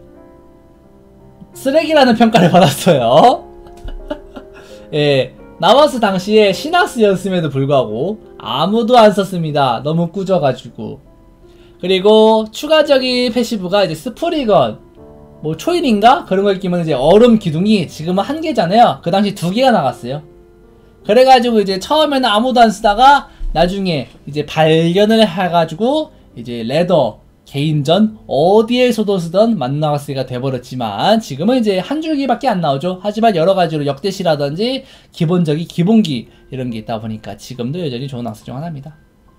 쓰레기라는 평가를 받았어요. 예, 나왔을 당시에 시낙스였음에도 불구하고 아무도 안 썼습니다. 너무 꾸져가지고. 그리고 추가적인 패시브가 이제 스프리건, 뭐 초일인가? 그런 거 끼면 이제 얼음 기둥이 지금은 1개잖아요. 그 당시 2개가 나갔어요. 그래가지고 이제 처음에는 아무도 안 쓰다가 나중에 이제 발견을 해가지고 이제 레더, 개인전 어디에서도 쓰던 만나가스가 돼버렸지만 지금은 이제 한 줄기밖에 안 나오죠. 하지만 여러가지로 역대시라든지 기본적인 기본기 이런 게 있다 보니까 지금도 여전히 좋은 악세 중 하나입니다.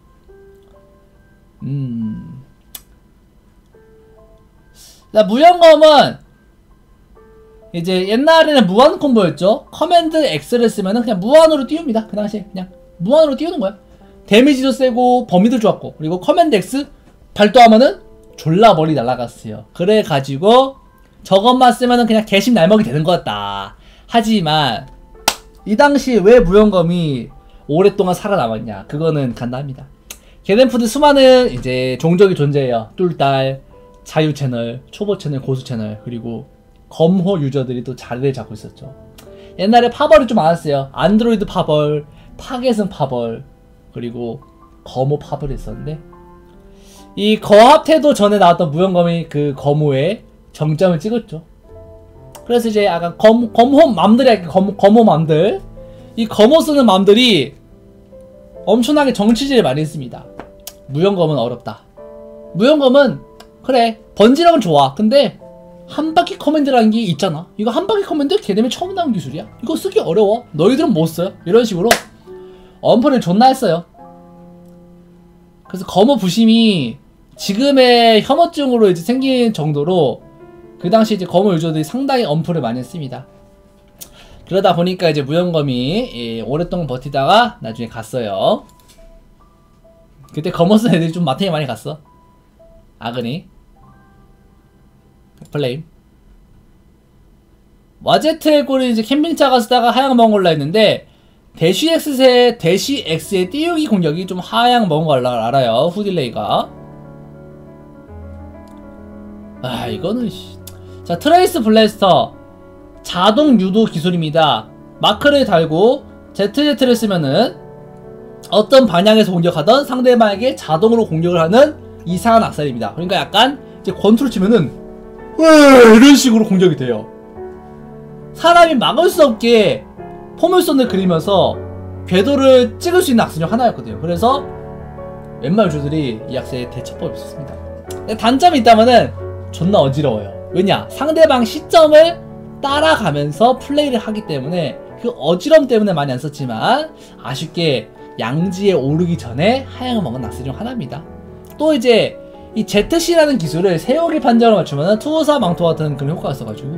무연검은 이제 옛날에는 무한 콤보였죠. 커맨드 X를 쓰면은 그냥 무한으로 띄웁니다. 그 당시에 그냥 무한으로 띄우는 거야. 데미지도 세고 범위도 좋았고, 그리고 커맨드 X 발도하면은 졸라 멀리 날아갔어요. 그래가지고 저것만 쓰면은 그냥 개심 날먹이 되는 것 같다. 하지만 이 당시 왜 무연검이 오랫동안 살아남았냐, 그거는 간단합니다. 게덴푸드 수많은 이제 종족이 존재해요. 뚫딸, 자유 채널, 초보 채널, 고수 채널, 그리고 검호 유저들이 또 자리를 잡고 있었죠. 옛날에 파벌이 좀 많았어요. 안드로이드 파벌, 파괴성 파벌, 그리고 검호 파벌이 있었는데, 이 거합태도 전에 나왔던 무연검이 그 검호에 정점을 찍었죠. 그래서 이제 약간 검호 맘들이 약간 검호 맘들, 이 검호 쓰는 맘들이 엄청나게 정치질을 많이 했습니다. 무연검은 어렵다. 무연검은 그래 번지력은 좋아. 근데 한바퀴 커맨드라는 게 있잖아. 이거 한바퀴 커맨드 걔네면 처음 나온 기술이야. 이거 쓰기 어려워. 너희들은 못 써요. 이런 식으로 엄포를 존나 했어요. 그래서 검호 부심이 지금의 혐오증으로 이제 생긴 정도로 그 당시 이제 검호 유저들이 상당히 엄포를 많이 했습니다. 그러다 보니까 이제 무연검이 오랫동안 버티다가 나중에 갔어요. 그때 검호 쓴 애들이 좀 마탱이 많이 갔어. 아그니, 플레임, 와제트의 꼴이 이제 캠핑차가 쓰다가 하향 먹은 걸로 했는데, 대시X의 띄우기 공격이 좀 하향 먹은 걸로 알아요. 후딜레이가. 아, 이거는 자, 트레이스 블래스터 자동 유도 기술입니다. 마크를 달고 ZZ를 쓰면은 어떤 방향에서 공격하던 상대방에게 자동으로 공격을 하는 이상한 악셀입니다. 그러니까 약간 이제 권투를 치면은 이런 식으로 공격이 돼요. 사람이 막을 수 없게 포물선을 그리면서 궤도를 찍을 수 있는 악셀 중 하나였거든요. 그래서 웬만한 유저들이 이 악셀에 대처법이 없었습니다. 단점이 있다면은 존나 어지러워요. 왜냐? 상대방 시점을 따라가면서 플레이를 하기 때문에 그 어지러움 때문에 많이 안 썼지만 아쉽게 양지에 오르기 전에 하향을 먹은 악셀 중 하나입니다. 또 이제 이 ZC라는 기술을 세우기 판정을 맞추면 투사 망토 같은 그런 효과가 있어가지고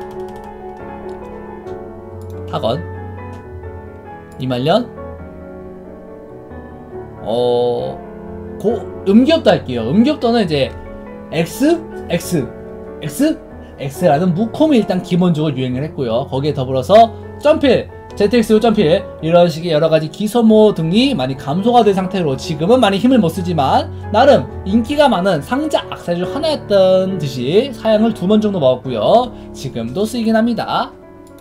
학원 이말년 음기업도 할게요. 음기업도는 이제 X라는 무콤이 일단 기본적으로 유행을 했고요. 거기에 더불어서 점필, ZX로 점필 이런 식의 여러가지 기소모 등이 많이 감소가 된 상태로 지금은 많이 힘을 못쓰지만 나름 인기가 많은 상자 악셀 중 하나였던 듯이 사양을 2번 정도 먹었고요. 지금도 쓰이긴 합니다.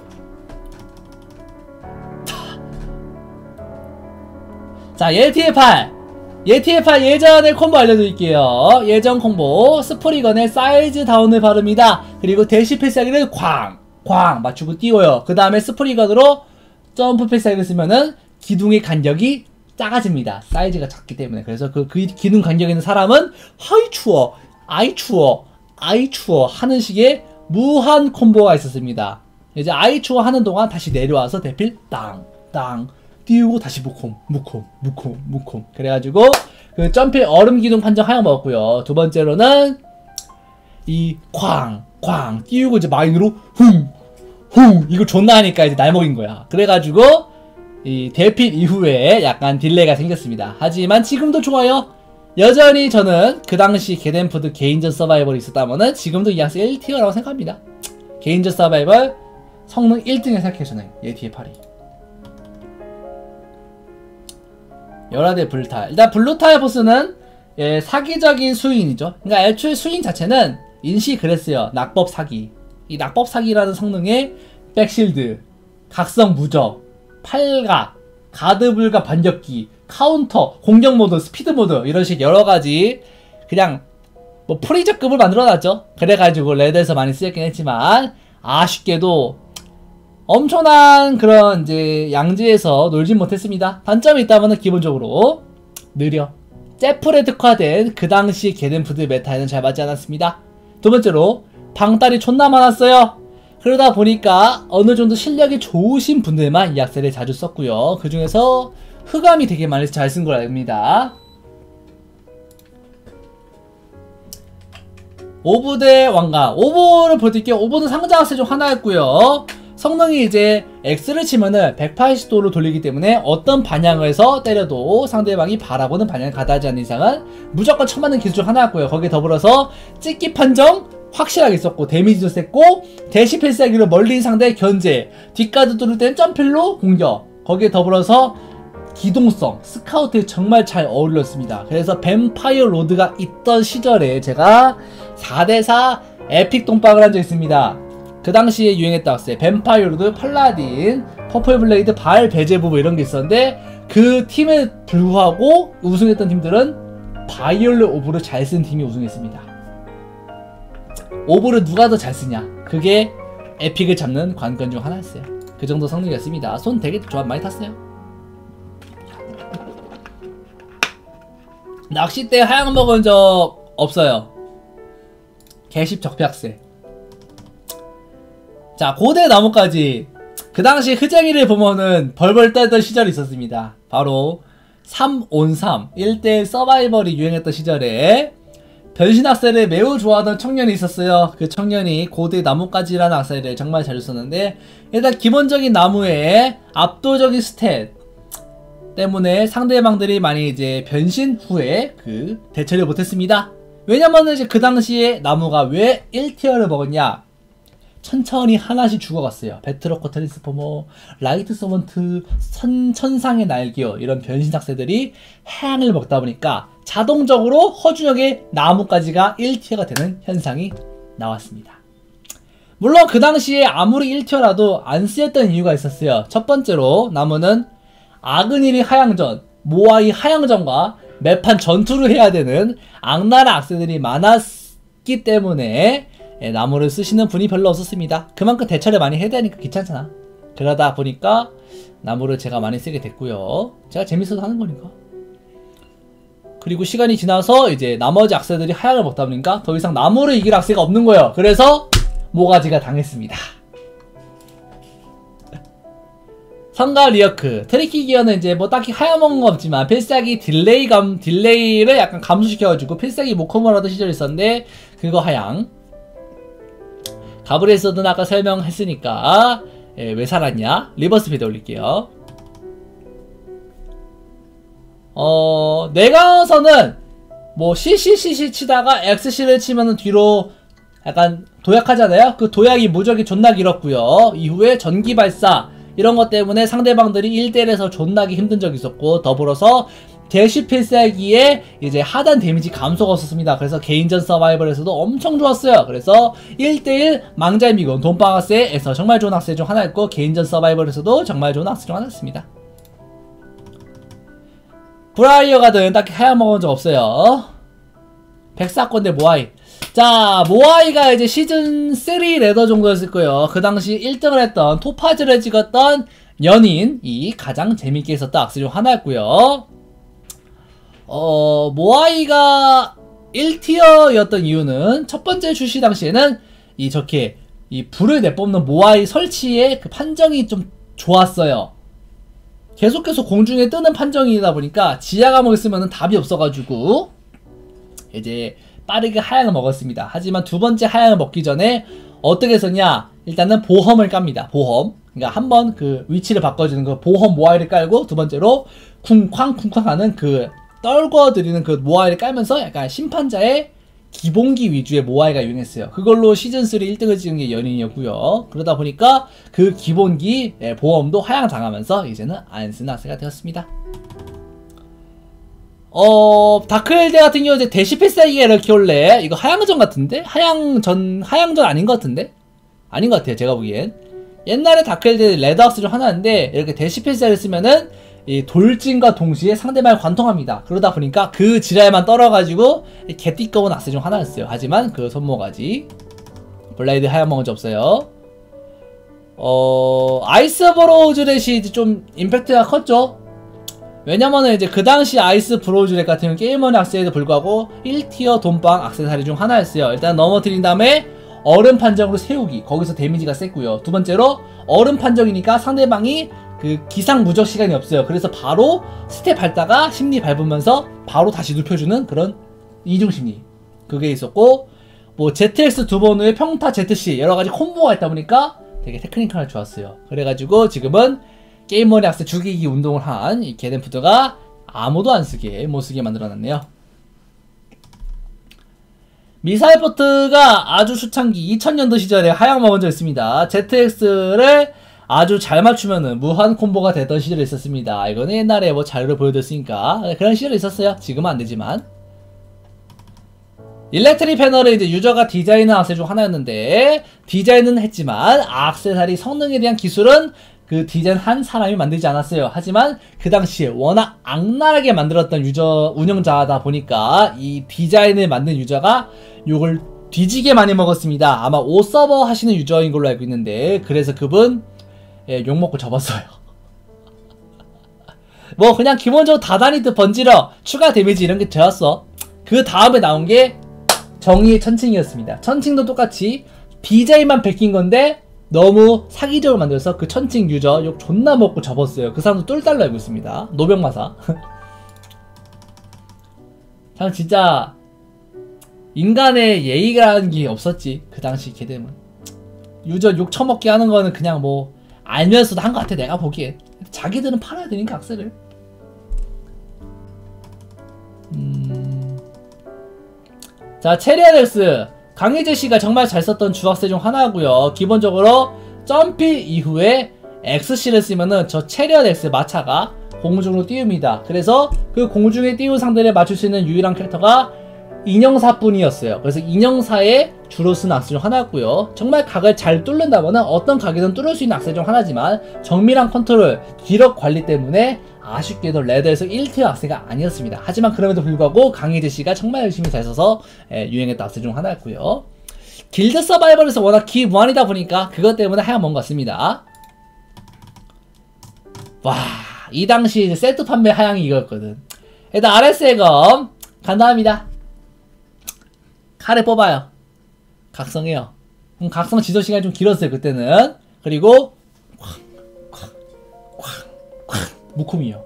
자, 예티의8 예전의 콤보 알려드릴게요. 예전 콤보 스프리건의 사이즈 다운을 바릅니다. 그리고 대시 필살기를 쾅 맞추고 띄워요. 그 다음에 스프리건으로 점프 필살기를 쓰면은 기둥의 간격이 작아집니다. 사이즈가 작기 때문에. 그래서 그 기둥 간격에 있는 사람은 하이 추워 아이 추워 하는 식의 무한 콤보가 있었습니다. 이제 아이 추워 하는 동안 다시 내려와서 대필 땅 띄우고 다시 무콤. 그래가지고 그 점프의 얼음 기둥 판정 하나 먹었고요. 두 번째로는 이 쾅 띄우고 이제 마인으로 이거 존나 하니까 이제 날 먹인 거야. 그래가지고 이 대필 이후에 약간 딜레이가 생겼습니다. 하지만 지금도 좋아요. 여전히 저는 그 당시 게덴푸드 개인전 서바이벌이 있었다면은 지금도 이 약세 1티어라고 생각합니다. 개인전 서바이벌 성능 1등을 생각해요. 저는 얘 뒤에 팔이 열화대 불탈. 일단 블루타일 보스는 예, 사기적인 수인이죠. 그러니까 애초에 수인 자체는 인식이 그랬어요. 낙법 사기. 이 낙법 사기라는 성능에 백실드, 각성 무적, 팔각, 가드 불가 반격기, 카운터, 공격 모드, 스피드 모드 이런 식 여러 가지 그냥 뭐 프리저급을 만들어놨죠. 그래가지고 레드에서 많이 쓰였긴 했지만 아쉽게도 엄청난 그런 이제 양지에서 놀진 못했습니다. 단점이 있다면은 기본적으로 느려. 제프레 특화된 그 당시 게덴푸드 메타에는 잘 맞지 않았습니다. 두 번째로 방딸이 존나 많았어요. 그러다 보니까 어느 정도 실력이 좋으신 분들만 이 약세를 자주 썼고요. 그 중에서 흑암이 되게 많이 잘 쓴 걸 압니다. 오브 대 왕관. 오브를 보여드릴게요. 오브는 상자 약세 중 하나였고요. 성능이 이제 X를 치면은 180도로 돌리기 때문에 어떤 방향을 해서 때려도 상대방이 바라보는 방향을 가다하지 않는 이상은 무조건 쳐맞는 기술 중 하나였고요. 거기에 더불어서 찍기 판정 확실하게 있었고 데미지도 셌고 대시 필살기로 멀린 상대의 견제, 뒷가드 뚫을 땐 점필로 공격, 거기에 더불어서 기동성, 스카우트에 정말 잘 어울렸습니다. 그래서 뱀파이어 로드가 있던 시절에 제가 4대4 에픽 동박을 한 적 있습니다. 그 당시에 유행했다 했어요. 뱀파이어 로드, 팔라딘, 퍼플 블레이드, 발, 배제부부 이런 게 있었는데 그 팀에 불구하고 우승했던 팀들은 바이올렛 오브를 잘 쓴 팀이 우승했습니다. 오브를 누가 더 잘 쓰냐, 그게 에픽을 잡는 관건 중 하나였어요. 그 정도 성능이었습니다. 손 되게 많이 탔어요. 낚싯대 하향 먹은 적 없어요. 개십 적폐학세. 자, 고대 나무까지 그 당시 흐쟁이를 보면은 벌벌 떨던 시절이 있었습니다. 바로 3on3 1대1 서바이벌이 유행했던 시절에 변신 악셀을 매우 좋아하던 청년이 있었어요. 그 청년이 고대 나무까지라는 악셀을 정말 잘 썼는데, 일단 기본적인 나무의 압도적인 스탯 때문에 상대방들이 많이 이제 변신 후에 그 대처를 못했습니다. 왜냐면은 이제 그 당시에 나무가 왜 1티어를 먹었냐, 천천히 하나씩 죽어갔어요. 배트로커 트랜스포머, 라이트 서번트, 천상의 날개어, 이런 변신 악세들이 해양을 먹다 보니까 자동적으로 허준혁의 나무까지가 1티어가 되는 현상이 나왔습니다. 물론 그 당시에 아무리 1티어라도 안 쓰였던 이유가 있었어요. 첫 번째로 나무는 아그니리 하양전, 모아이 하양전과 매판 전투를 해야 되는 악랄한 악세들이 많았기 때문에 나무를 쓰시는 분이 별로 없었습니다. 그만큼 대처를 많이 해야 되니까 귀찮잖아. 그러다 보니까 나무를 제가 많이 쓰게 됐고요. 제가 재밌어서 하는 거니까. 그리고 시간이 지나서 이제 나머지 악세들이 하향을 먹다 보니까 더 이상 나무를 이길 악세가 없는 거예요. 그래서 모가지가 당했습니다. 성가 리어크, 트리키 기어는 이제 뭐 딱히 하향 먹은 거 없지만 필살기 딜레이를 약간 감소시켜가지고 필살기 모컴을 하던 시절이 있었는데 그거 하향. 가브리엘서든 아까 설명했으니까 왜 살았냐? 리버스 피드 올릴게요. 내가서는 뭐 CCCC 치다가 XC를 치면은 뒤로 약간 도약하잖아요? 그 도약이 무적이 존나 길었고요. 이후에 전기 발사 이런 것 때문에 상대방들이 1대1에서 존나기 힘든 적이 있었고, 더불어서 대시 필살기에 이제 하단 데미지 감소가 없었습니다. 그래서 개인전 서바이벌에서도 엄청 좋았어요. 그래서 1대1 망자의 미군 돈바가스에서 정말 좋은 악세 중 하나였고, 개인전 서바이벌에서도 정말 좋은 악세 중 하나였습니다. 브라이어 가든 딱히 하향 먹은 적 없어요. 백사건대 모아이. 자, 모아이가 이제 시즌3 레더 정도였을 거예요. 그 당시 1등을 했던 토파즈를 찍었던 연인이 가장 재밌게 했었던 악세 중 하나였고요. 모아이가 1티어였던 이유는 첫 번째 출시 당시에는 이 불을 내뿜는 모아이 설치의 그 판정이 좀 좋았어요. 계속해서 공중에 뜨는 판정이다 보니까 지하 감옥에 쓰면은 답이 없어가지고 이제 빠르게 하향을 먹었습니다. 하지만 두 번째 하향을 먹기 전에 어떻게 했었냐? 일단은 보험을 깝니다. 보험. 그러니까 한번 그 위치를 바꿔주는 그 보험 모아이를 깔고, 두 번째로 쿵쾅쿵쾅 하는 그 떨궈드리는 그 모아이를 깔면서 약간 심판자의 기본기 위주의 모아이가 유행했어요. 그걸로 시즌3 1등을 찍은 게 연인이었고요. 그러다 보니까 그 기본기 보험도 하향당하면서 이제는 안 쓰는 악세가 되었습니다. 다크엘드 같은 경우 이제 대시필살기가 이렇게 올래. 이거 하향전 같은데? 하향전 아닌 것 같은데? 아닌 것 같아요, 제가 보기엔. 옛날에 다크엘드 레드하우스 중 하나인데, 이렇게 대시필살을 쓰면은 이 돌진과 동시에 상대방을 관통합니다. 그러다 보니까 그 지랄만 떨어가지고 개띠꺼운 악세 중 하나였어요. 하지만 그 손모가지 블레이드 하얀 먼저 없어요. 아이스 브로우즈렛이 좀 임팩트가 컸죠. 왜냐면은 이제 그 당시 아이스 브로우즈렛 같은 경우는 게이머의 악세에도 불구하고 1티어 돈빵 악세사리 중 하나였어요. 일단 넘어뜨린 다음에 얼음 판정으로 세우기, 거기서 데미지가 셌고요. 두 번째로 얼음 판정이니까 상대방이 그 기상 무적 시간이 없어요. 그래서 바로 스텝 밟다가 심리 밟으면서 바로 다시 눕혀주는 그런 이중 심리, 그게 있었고, 뭐 ZX 두 번 후에 평타 ZC 여러가지 콤보가 있다 보니까 되게 테크니컬하게 좋았어요. 그래가지고 지금은 게이머의 악세 죽이기 운동을 한 이 게덴푸드가 아무도 안 쓰게 못 쓰게 만들어놨네요. 미사일 포트가 아주 초창기 2000년도 시절에 하향 먼저 있습니다. ZX를 아주 잘 맞추면은 무한 콤보가 됐던 시절이 있었습니다. 이거는 옛날에 뭐 자료를 보여드렸으니까 그런 시절이 있었어요. 지금은 안 되지만. 일렉트릭 패널은 이제 유저가 디자인한 악세 중 하나였는데, 디자인은 했지만 악세사리 성능에 대한 기술은 그 디자인한 사람이 만들지 않았어요. 하지만 그 당시에 워낙 악랄하게 만들었던 유저 운영자다 보니까 이 디자인을 만든 유저가 욕을 뒤지게 많이 먹었습니다. 아마 5서버 하시는 유저인 걸로 알고 있는데, 그래서 그분 욕먹고 접었어요. 뭐 그냥 기본적으로 다다니드 번지러 추가 데미지 이런 게 되었어. 그 다음에 나온 게 정의의 천칭이었습니다. 천칭도 똑같이 BJ만 베낀 건데 너무 사기적으로 만들어서 그 천칭 유저 욕 존나 먹고 접었어요. 그 사람도 똘달로 알고 있습니다. 노병마사. 참 진짜 인간의 예의라는 게 없었지, 그 당시 걔들은. 유저 욕 처먹게 하는 거는 그냥 뭐 알면서도 한 것 같아, 내가 보기엔. 자기들은 팔아야 되니까 악세를. 자, 체리아덱스 강희재씨가 정말 잘 썼던 주악세 중 하나고요. 기본적으로 점피 이후에 XC를 쓰면은 저 체리아덱스 마차가 공중으로 띄웁니다. 그래서 그 공중에 띄운 상대를 맞출 수 있는 유일한 캐릭터가 인형사뿐이었어요. 그래서 인형사에 주로 쓰는 악세 중 하나였고요. 정말 각을 잘 뚫는다면은 어떤 각이든 뚫을 수 있는 악세 중 하나지만 정밀한 컨트롤, 기록 관리 때문에 아쉽게도 레드에서 1티어 악세가 아니었습니다. 하지만 그럼에도 불구하고 강희재씨가 정말 열심히 잘 써서 유행했던 악세 중 하나였고요. 길드 서바이벌에서 워낙 기무한이다 보니까 그것 때문에 하얀 뭔 것 같습니다. 와, 이 당시 세트 판매 하향이 이거였거든. 일단 RS의 검 간단합니다. 칼을 뽑아요. 각성해요. 각성 지속 시간이 좀 길었어요, 그때는. 그리고 무콤이요.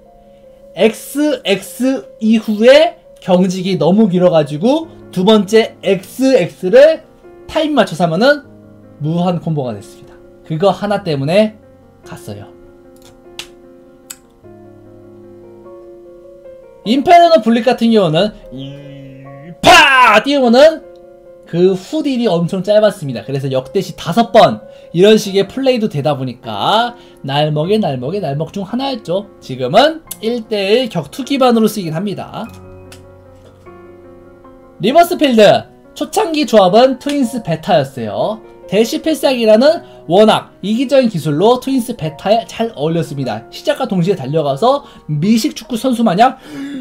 XX 이후에 경직이 너무 길어가지고 두 번째 XX를 타임 맞춰서 하면은 무한 콤보가 됐습니다. 그거 하나 때문에 갔어요. 인페르노 블릭 같은 경우는 파! 띄우면은 그 후딜이 엄청 짧았습니다. 그래서 역대시 5번 이런 식의 플레이도 되다 보니까 날먹 중 하나였죠. 지금은 1대1 격투 기반으로 쓰이긴 합니다. 리버스 필드 초창기 조합은 트윈스 베타였어요. 대시 필살기라는 워낙 이기적인 기술로 트윈스 베타에 잘 어울렸습니다. 시작과 동시에 달려가서 미식 축구 선수 마냥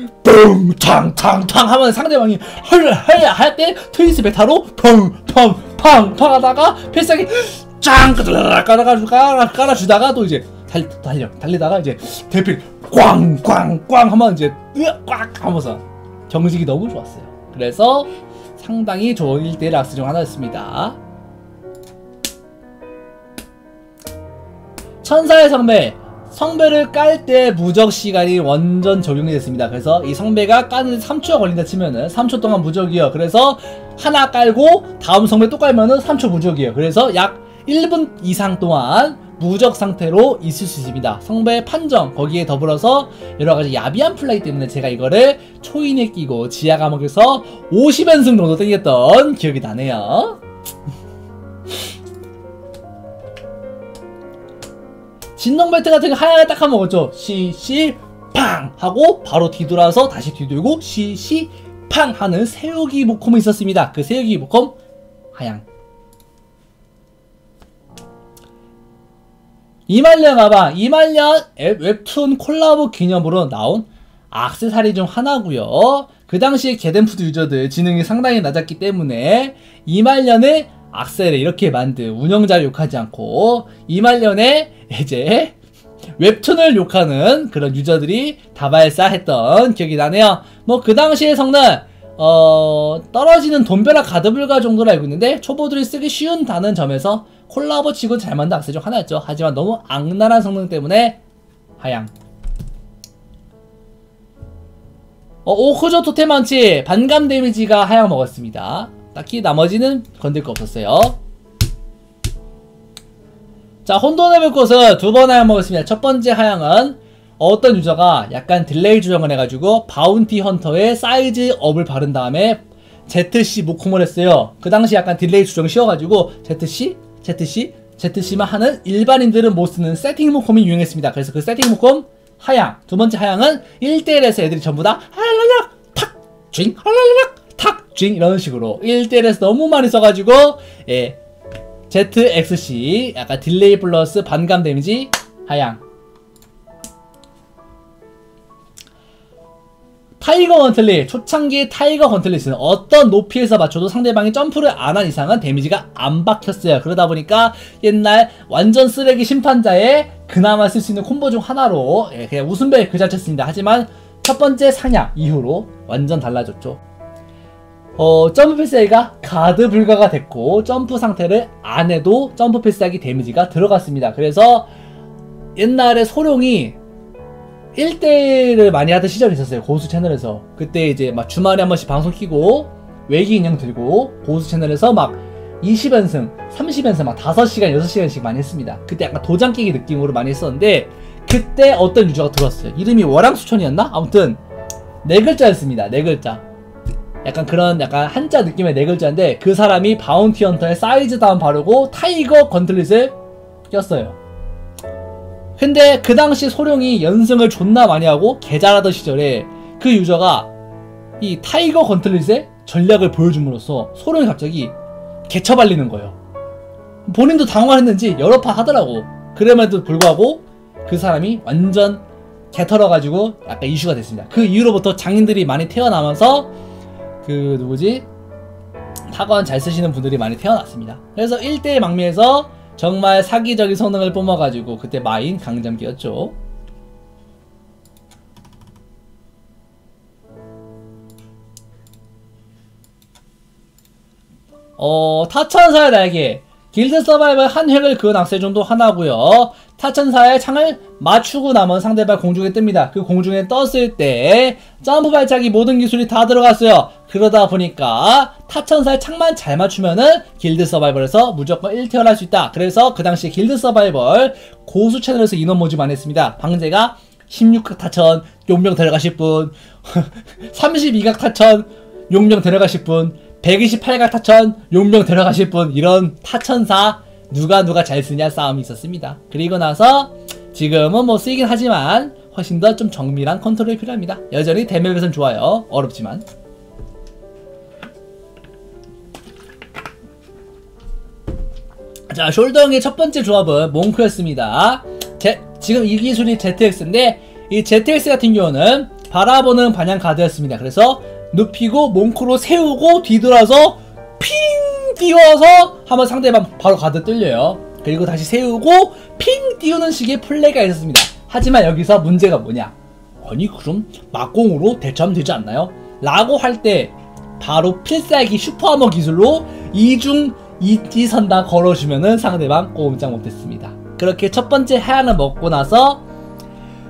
뻥탕탕탕 하면 상대방이 헐헐야 할 때 트윈스 베타로 펑펑펑펑 하다가 필살기 짱 깔아주다가 또 이제 달리다가 이제 대필 꽝꽝꽝 하면 이제 꽉 하면서 경직이 너무 좋았어요. 그래서 상당히 좋은 1대1 악스 중 하나였습니다. 천사의 성배 성배를 깔 때 무적 시간이 완전 적용이 됐습니다. 그래서 이 성배가 까는데 3초가 걸린다 치면은 3초 동안 무적이요. 그래서 하나 깔고 다음 성배 또 깔면은 3초 무적이에요. 그래서 약 1분 이상 동안 무적 상태로 있을 수 있습니다. 성배 판정 거기에 더불어서 여러가지 야비한 플레이 때문에 제가 이거를 초인에 끼고 지하 감옥에서 50연승 정도 땡겼던 기억이 나네요. 진동벨트 같은 거 하얀 딱 한번 먹었죠. 팡 하고 바로 뒤돌아서 다시 뒤돌고 팡 하는 세우기 목콤이 있었습니다. 그 세우기 목콤 하양. 이말년 가방, 이말년 웹툰 콜라보 기념으로 나온 액세서리 중 하나고요. 그 당시에 게덴푸드 유저들 지능이 상당히 낮았기 때문에 이말년의 액세를 이렇게 만든 운영자를 욕하지 않고 이말년의 이제 웹툰을 욕하는 그런 유저들이 다발사했던 기억이 나네요. 뭐 그 당시의 성능 떨어지는 돈벼락 가드불가 정도로 알고 있는데 초보들이 쓰기 쉬운 다는 점에서 콜라보 치고 잘 만든 악세 중 하나였죠. 하지만 너무 악랄한 성능 때문에 하양. 오크조 토테만치 반감 데미지가 하양 먹었습니다. 딱히 나머지는 건들 거 없었어요. 자, 혼돈의 불꽃은 두 번 하양 먹었습니다. 첫 번째 하양은 어떤 유저가 약간 딜레이 조정을 해가지고 바운티 헌터의 사이즈 업을 바른 다음에 ZC 목콤을 했어요. 그 당시 약간 딜레이 조정이 쉬워가지고 ZC만 하는 일반인들은 못쓰는 세팅 목콤이 유행했습니다. 그래서 그 세팅 목콤 하양. 두 번째 하양은 1대1에서 애들이 전부 다 할랄락 탁 쥐잉 할랄락 탁 쥐잉 이런 식으로 1대1에서 너무 많이 써가지고 예, ZXC 약간 딜레이 플러스 반감 데미지 하양. 타이거 헌틀리, 초창기 타이거 헌틀리스는 어떤 높이에서 맞춰도 상대방이 점프를 안 한 이상은 데미지가 안 박혔어요. 그러다 보니까 옛날 완전 쓰레기 심판자의 그나마 쓸 수 있는 콤보 중 하나로 예, 그냥 웃음벨 그 자체였습니다. 하지만 첫 번째 상향 이후로 완전 달라졌죠. 점프 필살기가 가드 불가가 됐고 점프 상태를 안 해도 점프 필살기 데미지가 들어갔습니다. 그래서 옛날에 소룡이 1대1을 많이 하던 시절이 있었어요. 고수 채널에서. 그때 이제 막 주말에 한 번씩 방송 키고 외기 인형 들고 고수 채널에서 막 20연승, 30연승 막 5시간, 6시간씩 많이 했습니다. 그때 약간 도장 깨기 느낌으로 많이 했었는데 그때 어떤 유저가 들어왔어요. 이름이 월왕수천이었나? 아무튼 4글자였습니다. 4글자. 약간 그런 약간 한자 느낌의 4글자인데 그 사람이 바운티 헌터의 사이즈 다운 바르고 타이거 건틀릿을 꼈어요. 근데 그 당시 소룡이 연승을 존나 많이 하고 개잘하던 시절에 그 유저가 이 타이거 건틀릿의 전략을 보여줌으로써 소룡이 갑자기 개처발리는 거예요. 본인도 당황했는지 여러 판 하더라고. 그럼에도 불구하고 그 사람이 완전 개털어가지고 약간 이슈가 됐습니다. 그 이후로부터 장인들이 많이 태어나면서 그 누구지? 타건 잘 쓰시는 분들이 많이 태어났습니다. 그래서 1대1 망미에서 정말 사기적인 성능을 뿜어가지고 그때 마인 강점기였죠. 타천사의 날개 길드 서바이벌 한 획을 그은 악세 정도 하나고요. 타천사의 창을 맞추고 나면 상대방 공중에 뜹니다. 그 공중에 떴을 때 점프 발차기 모든 기술이 다 들어갔어요. 그러다 보니까 타천사의 창만 잘 맞추면은 길드 서바이벌에서 무조건 1티어를 할 수 있다. 그래서 그 당시 길드 서바이벌 고수 채널에서 인원 모집 많이 했습니다. 방제가 16각 타천 용병 데려가실 분 32각 타천 용병 데려가실 분 128각 타천 용병 데려가실 분 이런 타천사 누가 잘 쓰냐 싸움이 있었습니다. 그리고 나서 지금은 뭐 쓰이긴 하지만 훨씬 더 좀 정밀한 컨트롤이 필요합니다. 여전히 대맵에선 좋아요. 어렵지만. 자, 숄더형의 첫 번째 조합은 몽크였습니다. 지금 이 기술이 ZX인데 이 ZX 같은 경우는 바라보는 반향 가드였습니다. 그래서 눕히고 몽크로 세우고 뒤돌아서 핑 띄워서 하면 상대방 바로 가드 뚫려요. 그리고 다시 세우고 핑 띄우는 식의 플레이가 있었습니다. 하지만 여기서 문제가 뭐냐? 아니 그럼 막공으로 대처하면 되지 않나요? 라고 할 때 바로 필살기 슈퍼하머 기술로 이중 이지선다 걸어주면은 상대방 꼼짝 못했습니다. 그렇게 첫 번째 하얀을 먹고 나서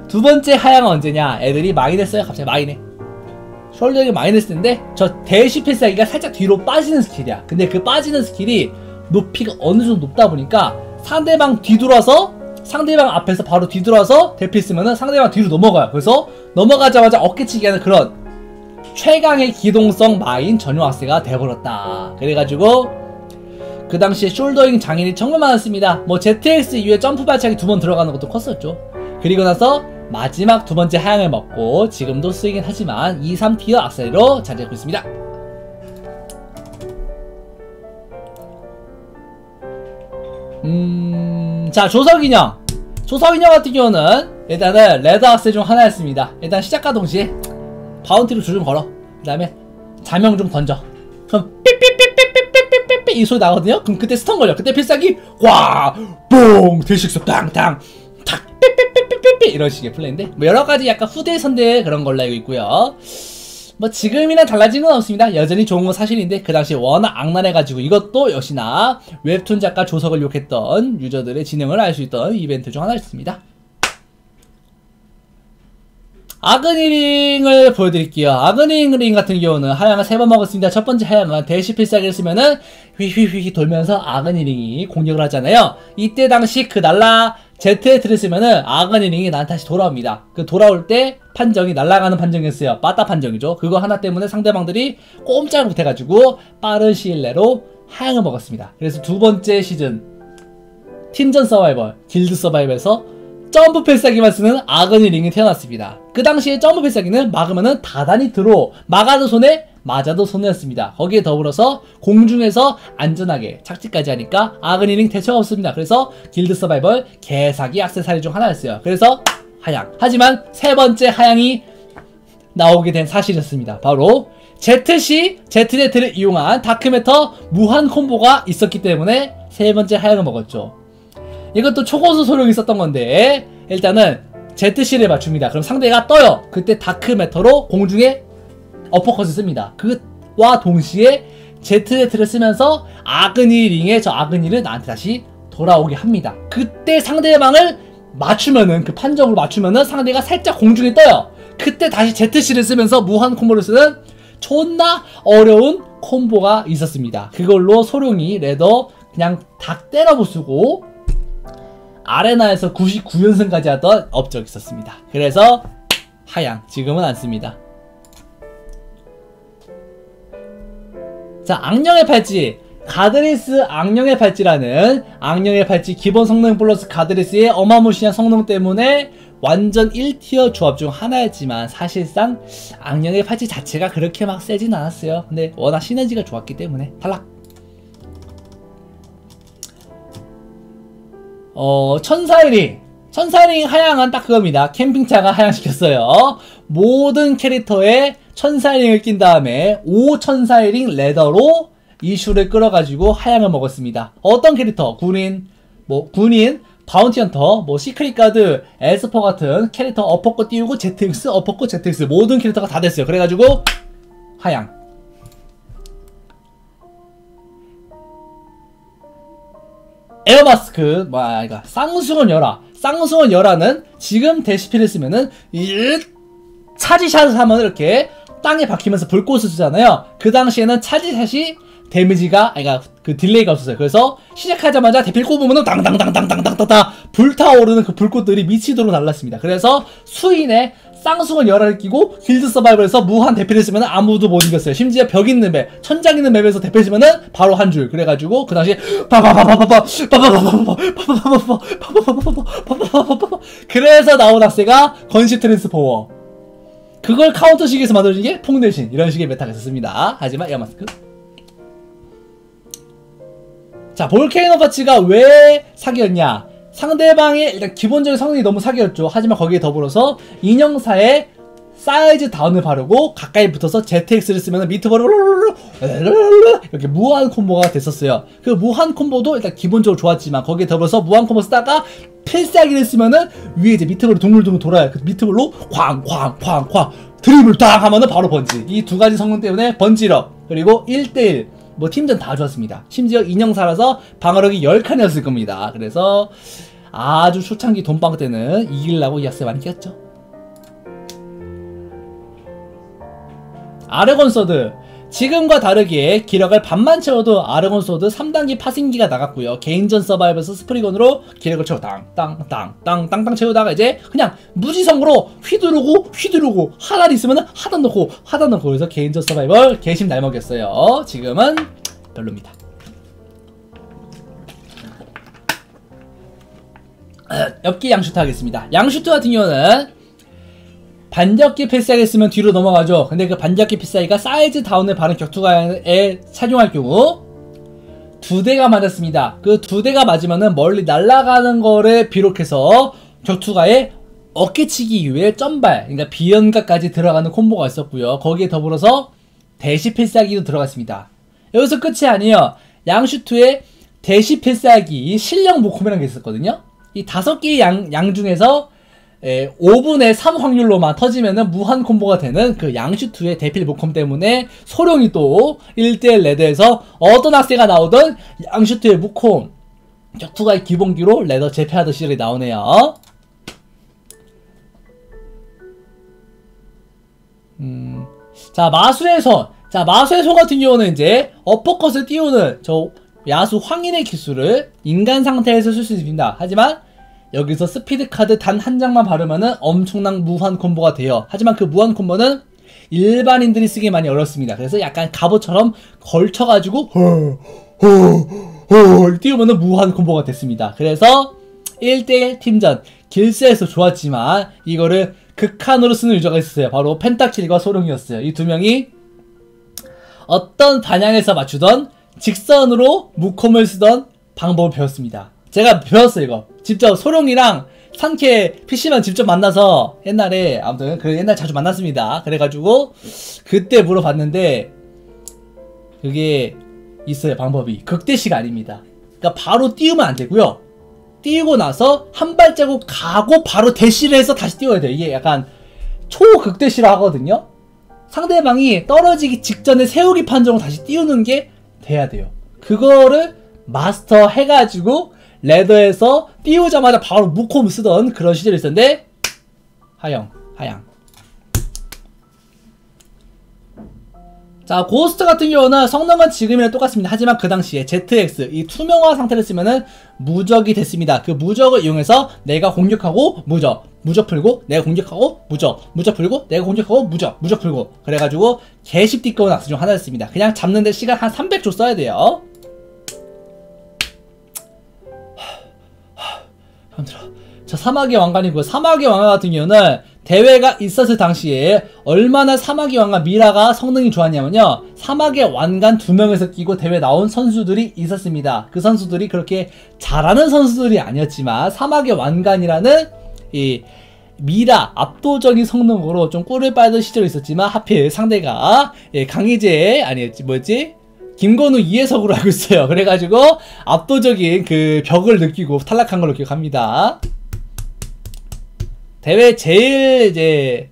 두 번째 하향은 언제냐? 애들이 마이너스야. 갑자기 마이네. 숄더링이 마이너스인데 저 대시 필살기가 살짝 뒤로 빠지는 스킬이야. 근데 그 빠지는 스킬이 높이가 어느 정도 높다 보니까 상대방 뒤돌아서 상대방 앞에서 바로 뒤돌아서 대피 쓰면은 상대방 뒤로 넘어가요. 그래서 넘어가자마자 어깨치기 하는 그런 최강의 기동성 마인 전용 악세가 돼버렸다. 그래가지고 그 당시에 숄더잉 장인이 정말 많았습니다. 뭐 ZX 이후에 점프 발차기 2번 들어가는 것도 컸었죠. 그리고 나서 마지막 두 번째 하향을 먹고 지금도 쓰이긴 하지만 2, 3티어 악세로 자리하고 있습니다. 자, 조석인형 같은 경우는 일단은 레더 악세 중 하나였습니다. 일단 시작과 동시에 바운티로 줄 좀 걸어. 그 다음에 자명 좀 던져. 그럼 삐삐삐삐삐삐삐삐 이 소리 나거든요. 그럼 그때 스턴 걸려. 그때 필살기 와! 뽕! 대식수 땅땅! 탁! 삐삐삐삐삐삐 이런 식의 플레이인데 뭐 여러가지 약간 후대선대 그런 걸로 알고 있고요. 뭐 지금이나 달라진 건 없습니다. 여전히 좋은 건 사실인데 그 당시 워낙 악랄해가지고 이것도 역시나 웹툰 작가 조석을 욕했던 유저들의 진행을 알 수 있던 이벤트 중 하나였습니다. 아그니링을 보여드릴게요. 아그니링 같은 경우는 하향을 3번 먹었습니다. 첫 번째 하향은 대시 필살기를 쓰면은 휘휘휘 돌면서 아그니링이 공격을 하잖아요. 이때 당시 그 날라 ZT를 쓰면은 아그니링이 나한테 다시 돌아옵니다. 그 돌아올 때 판정이 날아가는 판정이었어요. 빠따 판정이죠. 그거 하나 때문에 상대방들이 꼼짝을 못해가지고 빠른 시일 내로 하향을 먹었습니다. 그래서 두 번째 시즌 팀전 서바이벌, 길드 서바이벌에서 점프 필살기만 쓰는 아그니링이 태어났습니다. 그 당시에 점프 필살기는 막으면은 다단히 들어 막아도 손해 맞아도 손해였습니다. 거기에 더불어서 공중에서 안전하게 착지까지 하니까 아그니링 대처가 없습니다. 그래서 길드 서바이벌 개사기 액세서리 중 하나였어요. 그래서 하향. 하지만 세 번째 하향이 나오게 된 사실이었습니다. 바로 ZZ를 이용한 다크매터 무한 콤보가 있었기 때문에 세 번째 하향을 먹었죠. 이것도 초고수 소룡이 있었던 건데 일단은 ZC를 맞춥니다. 그럼 상대가 떠요. 그때 다크매터로 공중에 어퍼컷을 씁니다. 그와 동시에 ZZ를 쓰면서 아그니링의 저 아그니를 나한테 다시 돌아오게 합니다. 그때 상대방을 맞추면은 그 판정으로 맞추면은 상대가 살짝 공중에 떠요. 그때 다시 ZC를 쓰면서 무한 콤보를 쓰는 존나 어려운 콤보가 있었습니다. 그걸로 소룡이 레더 그냥 닭 때려 부수고 아레나에서 99연승까지 하던 업적이 있었습니다. 그래서 하향, 지금은 안 씁니다. 자, 악령의 팔찌. 가드리스 악령의 팔찌라는 악령의 팔찌 기본 성능 플러스 가드리스의 어마무시한 성능 때문에 완전 1티어 조합 중 하나였지만 사실상 악령의 팔찌 자체가 그렇게 막 세진 않았어요. 근데 워낙 시너지가 좋았기 때문에 탈락. 천사이링 하향은 딱 그겁니다. 캠핑차가 하향시켰어요. 모든 캐릭터에 천사이링을 낀 다음에 5천사이링 레더로 이슈를 끌어가지고 하향을 먹었습니다. 어떤 캐릭터? 군인, 바운티 헌터, 시크릿 가드, 에스퍼 같은 캐릭터 어퍼컷 띄우고 ZX, 어퍼컷 ZX 모든 캐릭터가 다 됐어요. 그래가지고 하향. 에어마스크, 쌍수건 열화는 지금 대시피를 쓰면은 차지샷을 하면 이렇게 땅에 박히면서 불꽃을 쓰잖아요. 그 당시에는 차지샷이 데미지가, 그 딜레이가 없었어요. 그래서 시작하자마자 대필 꼽으면은 당당당당당당당당 불타오르는 그 불꽃들이 미치도록 날랐습니다. 그래서 수인의 쌍수건 열화를 끼고 길드 서바이벌에서 무한 대피를 쓰면 아무도 못 이겼어요. 심지어 벽 있는 맵, 천장 있는 맵에서 대피를 쓰면은 바로 한 줄. 그래가지고 그 당시에 그래서 나온 악세가 건시 트랜스포머. 그걸 카운터식에서 만들어진 게 폭내신. 이런 식의 메타가 있었습니다. 하지만 에어마스크. 자, 볼케이노 파츠가 왜 사기였냐? 상대방의 일단 기본적인 성능이 너무 사기였죠. 하지만 거기에 더불어서 인형사에 사이즈 다운을 바르고 가까이 붙어서 ZX를 쓰면 미트볼을 이렇게 무한 콤보가 됐었어요. 그 무한 콤보도 일단 기본적으로 좋았지만 거기에 더불어서 무한 콤보 쓰다가 필살기를 쓰면은 위에 이제 미트볼이 둥글둥글 돌아요. 그 미트볼로 쾅쾅쾅쾅 드리블 딱 하면은 바로 번지. 이 두 가지 성능 때문에 번지력 그리고 1대1 팀전 다 좋았습니다. 심지어 인형사라서 방어력이 10칸이었을 겁니다. 그래서 아주 초창기 돈방 때는 이기려고 이 약세 많이 꼈죠. 아르곤 소드. 지금과 다르게 기력을 반만 채워도 아르곤 소드 3단계 파생기가 나갔고요. 개인전 서바이벌에서 스프리건으로 기력을 채워 땅땅 채우다가 이제 그냥 무지성으로 휘두르고 하단 있으면 하단 넣고 그래서 개인전 서바이벌 개심 날먹였어요. 지금은 별로입니다. 엽기 양슈트 하겠습니다. 양슈트 같은 경우는 반격기 필살기 쓰면 뒤로 넘어가죠. 근데 그 반격기 필살기가 사이즈 다운을 바른 격투가에 착용할 경우 2대가 맞았습니다. 그 2대가 맞으면은 멀리 날아가는 거를 비롯해서 격투가에 어깨치기 이후에 점발, 그러니까 비연각까지 들어가는 콤보가 있었고요. 거기에 더불어서 대시 필살기도 들어갔습니다. 여기서 끝이 아니에요. 양슈트에 대시 필살기 실력 모콤이라는 게 있었거든요. 이 5개의 양 중에서 5분의 3 확률로만 터지면은 무한 콤보가 되는 그 양슈트의 대필 모콤 때문에 소룡이 또 1대1 레드에서 어떤 학생가 나오든 양슈트의 무콤 격투가의 기본기로 레더 재패하던 시절이 나오네요. 자, 마수의 손. 자, 마수의 손 같은 경우는 이제 어퍼컷을 띄우는 저 야수 황인의 기술을 인간 상태에서 쓸 수 있습니다. 하지만 여기서 스피드 카드 단 한 장만 바르면은 엄청난 무한 콤보가 돼요. 하지만 그 무한 콤보는 일반인들이 쓰기 많이 어렵습니다. 그래서 약간 갑옷처럼 걸쳐가지고 띄우면은 무한 콤보가 됐습니다. 그래서 1대1 팀전 길스에서 좋았지만 이거를 극한으로 쓰는 유저가 있었어요. 바로 펜타킬과 소룡이었어요. 이 두 명이 어떤 반향에서 맞추던 직선으로 무콤을 쓰던 방법을 배웠습니다. 제가 배웠어요. 이거 직접 소룡이랑 산케 PC만 직접 만나서 옛날에 아무튼 그 옛날 자주 만났습니다. 그래가지고 그때 물어봤는데 그게 있어요. 방법이 극대시가 아닙니다. 그러니까 바로 띄우면 안 되고요. 띄우고 나서 한 발자국 가고 바로 대시를 해서 다시 띄워야 돼요. 이게 약간 초극대시라 하거든요. 상대방이 떨어지기 직전에 세우기 판정으로 다시 띄우는 게 돼야 돼요. 그거를 마스터 해가지고 레더에서 띄우자마자 바로 무콤 쓰던 그런 시절이 있었는데 하양. 자, 고스트 같은 경우는 성능은 지금이랑 똑같습니다. 하지만 그 당시에 ZX 이 투명화 상태를 쓰면은 무적이 됐습니다. 그 무적을 이용해서 내가 공격하고 무적 풀고 내가 공격하고 무적 풀고 내가 공격하고 무적 풀고 그래가지고 개십 띠꺼운 악수 중 하나였습니다. 그냥 잡는데 시간 한 300초 써야 돼요. 힘들어. 자, 사막의 왕관이고요. 사막의 왕관 같은 경우는 대회가 있었을 당시에 얼마나 사막의 왕관 미라가 성능이 좋았냐면요. 사막의 왕관 2명에서 끼고 대회 나온 선수들이 있었습니다. 그 선수들이 그렇게 잘하는 선수들이 아니었지만 사막의 왕관이라는 이 미라 압도적인 성능으로 좀 꿀을 빨던 시절이 있었지만 하필 상대가 강희재 아니었지 뭐였지? 김건우 이해석으로 알고 있어요. 그래가지고 압도적인 그 벽을 느끼고 탈락한 걸로 기억합니다. 대회 제일 이제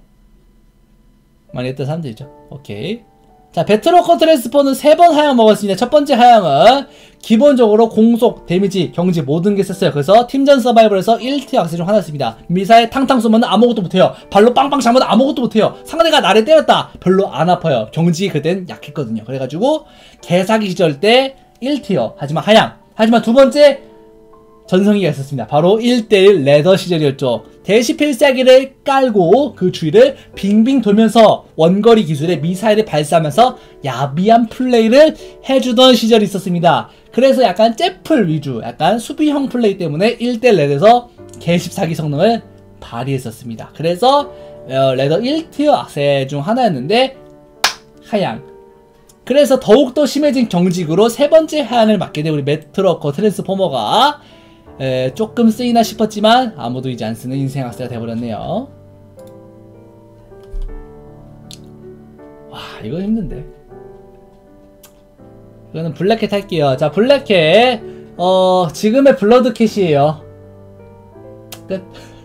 많이 했던 사람들이죠. 오케이. 자, 배틀워커 트랜스포는 3번 하향 먹었습니다. 첫 번째 하향은 기본적으로 공속, 데미지, 경지 모든 게 썼어요. 그래서 팀전 서바이벌에서 1티어 악세 중 하나였습니다. 미사일 탕탕 쏘면 아무것도 못해요. 발로 빵빵 잡으면 아무것도 못해요. 상대가 나를 때렸다. 별로 안 아파요. 경지 그땐 약했거든요. 그래가지고 개사기 시절 때 1티어 하지만 하향. 하지만 두 번째 전성기가 있었습니다. 바로 1대1 레더 시절이었죠. 대시 필살기를 깔고 그 주위를 빙빙 돌면서 원거리 기술의 미사일을 발사하면서 야비한 플레이를 해주던 시절이 있었습니다. 그래서 약간 잽플 위주, 약간 수비형 플레이 때문에 1대1 레더에서 개십사기 성능을 발휘했었습니다. 그래서 레더 1티어 악세 중 하나였는데 하향. 그래서 더욱더 심해진 경직으로 세 번째 하향을 맞게 된 우리 배틀워커 트랜스포머가 조금 쓰이나 싶었지만 아무도 이제 안 쓰는 인생 악세가 돼버렸네요. 와, 이거 힘든데. 이거는 블랙캣 할게요. 자, 블랙캣 지금의 블러드캣이에요. 끝.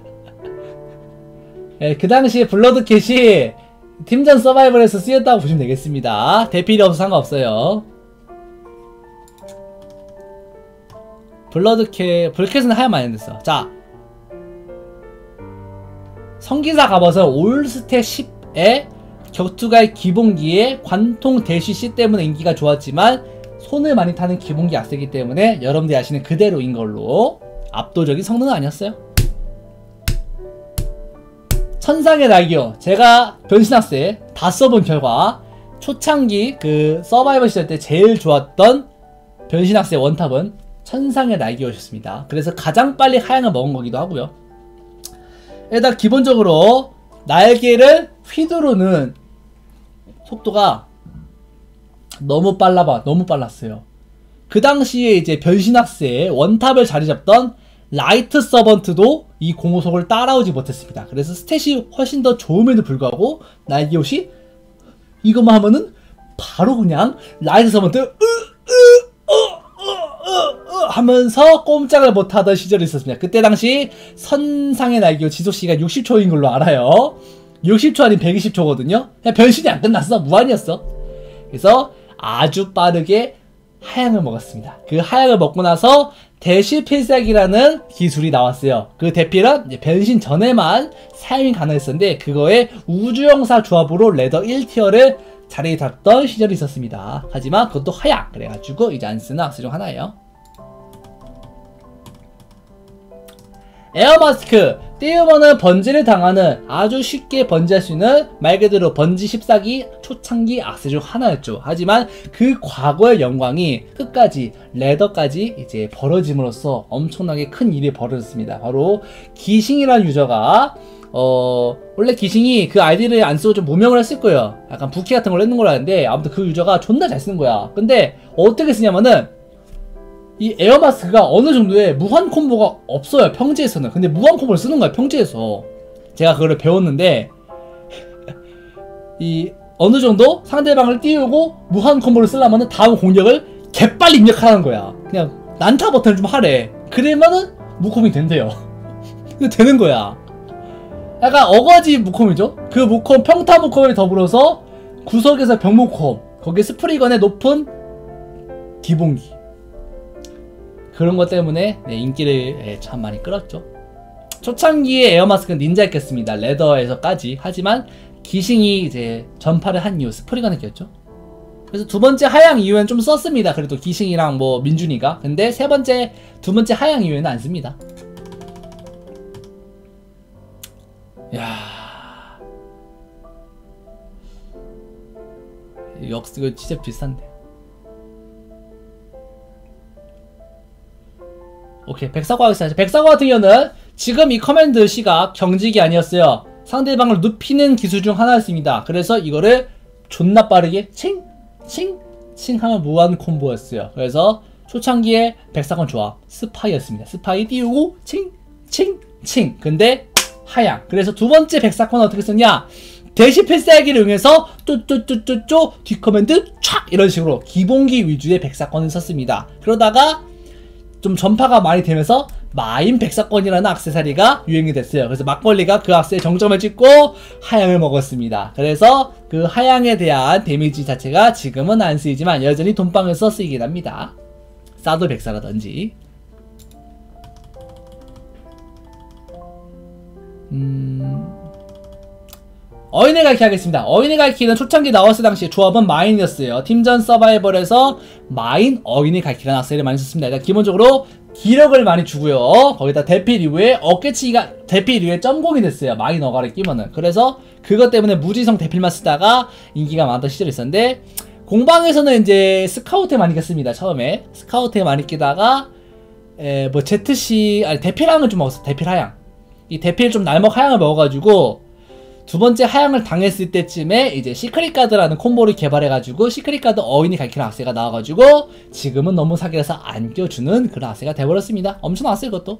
그 당시에 블러드캣이 팀전 서바이벌에서 쓰였다고 보시면 되겠습니다. 대필이 없어서 상관없어요. 블캐스는 하얀 많이 됐어. 자, 성기사 갑옷은 올스탯 10에 격투가의 기본기에 관통 대쉬 C 때문에 인기가 좋았지만 손을 많이 타는 기본기 악세기 때문에 여러분들이 아시는 그대로인 걸로 압도적인 성능은 아니었어요. 천상의 날개요. 제가 변신학세 다 써본 결과 초창기 그 서바이벌 시절 때 제일 좋았던 변신학세 원탑은 천상의 날개였습니다. 그래서 가장 빨리 하향을 먹은 거기도 하고요. 일단 기본적으로 날개를 휘두르는 속도가 너무 빨랐어요. 그 당시에 이제 변신학세의 원탑을 자리 잡던 라이트 서번트도 이 공호속을 따라오지 못했습니다. 그래서 스탯이 훨씬 더 좋음에도 불구하고 날개옷이 이것만 하면은 바로 그냥 라이트 서번트 하면서 꼼짝을 못하던 시절이 있었습니다. 그때 당시 선상의 날개옷 지속시간 60초인 걸로 알아요. 60초 아닌 120초거든요. 그냥 변신이 안 끝났어. 무한이었어. 그래서 아주 빠르게 하향을 먹었습니다. 그 하향을 먹고 나서 대시 필살기라는 기술이 나왔어요. 그 대필은 이제 변신 전에만 사용이 가능했었는데 그거에 우주영사 조합으로 레더 1티어를 자리에 잡던 시절이 있었습니다. 하지만 그것도 하향 그래가지고 이제 안 쓰는 악세 중 하나예요. 에어마스크 띄우면은 번지를 당하는 아주 쉽게 번지할 수 있는 말 그대로 번지 14기 초창기 악세 중 하나였죠. 하지만 그 과거의 영광이 끝까지 레더까지 이제 벌어짐으로써 엄청나게 큰 일이 벌어졌습니다. 바로 기싱이라는 유저가 원래 기싱이 그 아이디를 안 쓰고 좀 무명을 했을 거예요. 약간 부캐 같은 걸 했는 걸 아는데 아무튼 그 유저가 존나 잘 쓰는 거야. 근데 어떻게 쓰냐면은 이 에어마스크가 어느 정도의 무한 콤보가 없어요. 평지에서는. 근데 무한 콤보를 쓰는 거야. 평지에서. 제가 그거를 배웠는데 이 어느 정도 상대방을 띄우고 무한 콤보를 쓰려면은 다음 공격을 개빨리 입력하는 거야. 그냥 난타 버튼을 좀 하래. 그러면은 무콤이 된대요. 되는 거야. 약간 어거지 무콤이죠. 그 무콤 평타 무콤에 더불어서 구석에서 병무콤 거기에 스프리건의 높은 기본기 그런 것 때문에 인기를 참 많이 끌었죠. 초창기에 에어마스크는 닌자였겠습니다. 레더에서까지. 하지만 기싱이 이제 전파를 한 이후 스프리건을 꼈죠. 그래서 두 번째 하향 이후에는 좀 썼습니다. 그래도 기싱이랑 뭐 민준이가. 근데 두 번째 하향 이후에는 안 씁니다. 야, 이거 진짜 비싼데. 오케이, 백사과 하겠습니다. 백사과 같은 경우는 지금 이 커맨드 C가 경직이 아니었어요. 상대방을 눕히는 기술 중 하나였습니다. 그래서 이거를 존나 빠르게 칭 하면 무한 콤보였어요. 그래서 초창기에 백사건 조합 스파이였습니다. 스파이 띄우고 칭 근데 하향. 그래서 두 번째 백사건은 어떻게 썼냐, 대시 필살기를 이용해서 쪼쪼쪼쪼쪼 뒷커맨드 촥 이런 식으로 기본기 위주의 백사건을 썼습니다. 그러다가 좀 전파가 많이 되면서 마인 백사건이라는 액세서리가 유행이 됐어요. 그래서 막걸리가 그 악세에 정점을 찍고 하향을 먹었습니다. 그래서 그 하향에 대한 데미지 자체가 지금은 안 쓰이지만 여전히 돈방에서 쓰이긴 합니다. 사도 백사라든지. 어인의 갈퀴 하겠습니다. 어인의 갈퀴는 초창기 나왔을 당시 조합은 마인이었어요. 팀전 서바이벌에서 마인 어인의 갈퀴라는 악세를 많이 썼습니다. 일단 기본적으로 기력을 많이 주고요. 거기다 대필 이후에 어깨치기가 대필 이후에 점공이 됐어요. 마인 어가를 끼면은. 그래서 그것 때문에 무지성 대필만 쓰다가 인기가 많았던 시절이 있었는데, 공방에서는 이제 스카우트에 많이 꼈습니다. 처음에 스카우트에 많이 끼다가 뭐 ZC 아니 대필하양을 좀 먹었어. 대필 하양. 이 대필 좀 날먹 하양을 먹어가지고 두 번째 하향을 당했을 때쯤에 이제 시크릿 가드라는 콤보를 개발해가지고 시크릿 가드 어인이 갈키는 악세가 나와가지고 지금은 너무 사기라서 안 껴주는 그런 악세가 돼버렸습니다. 엄청 나왔어요 이것도.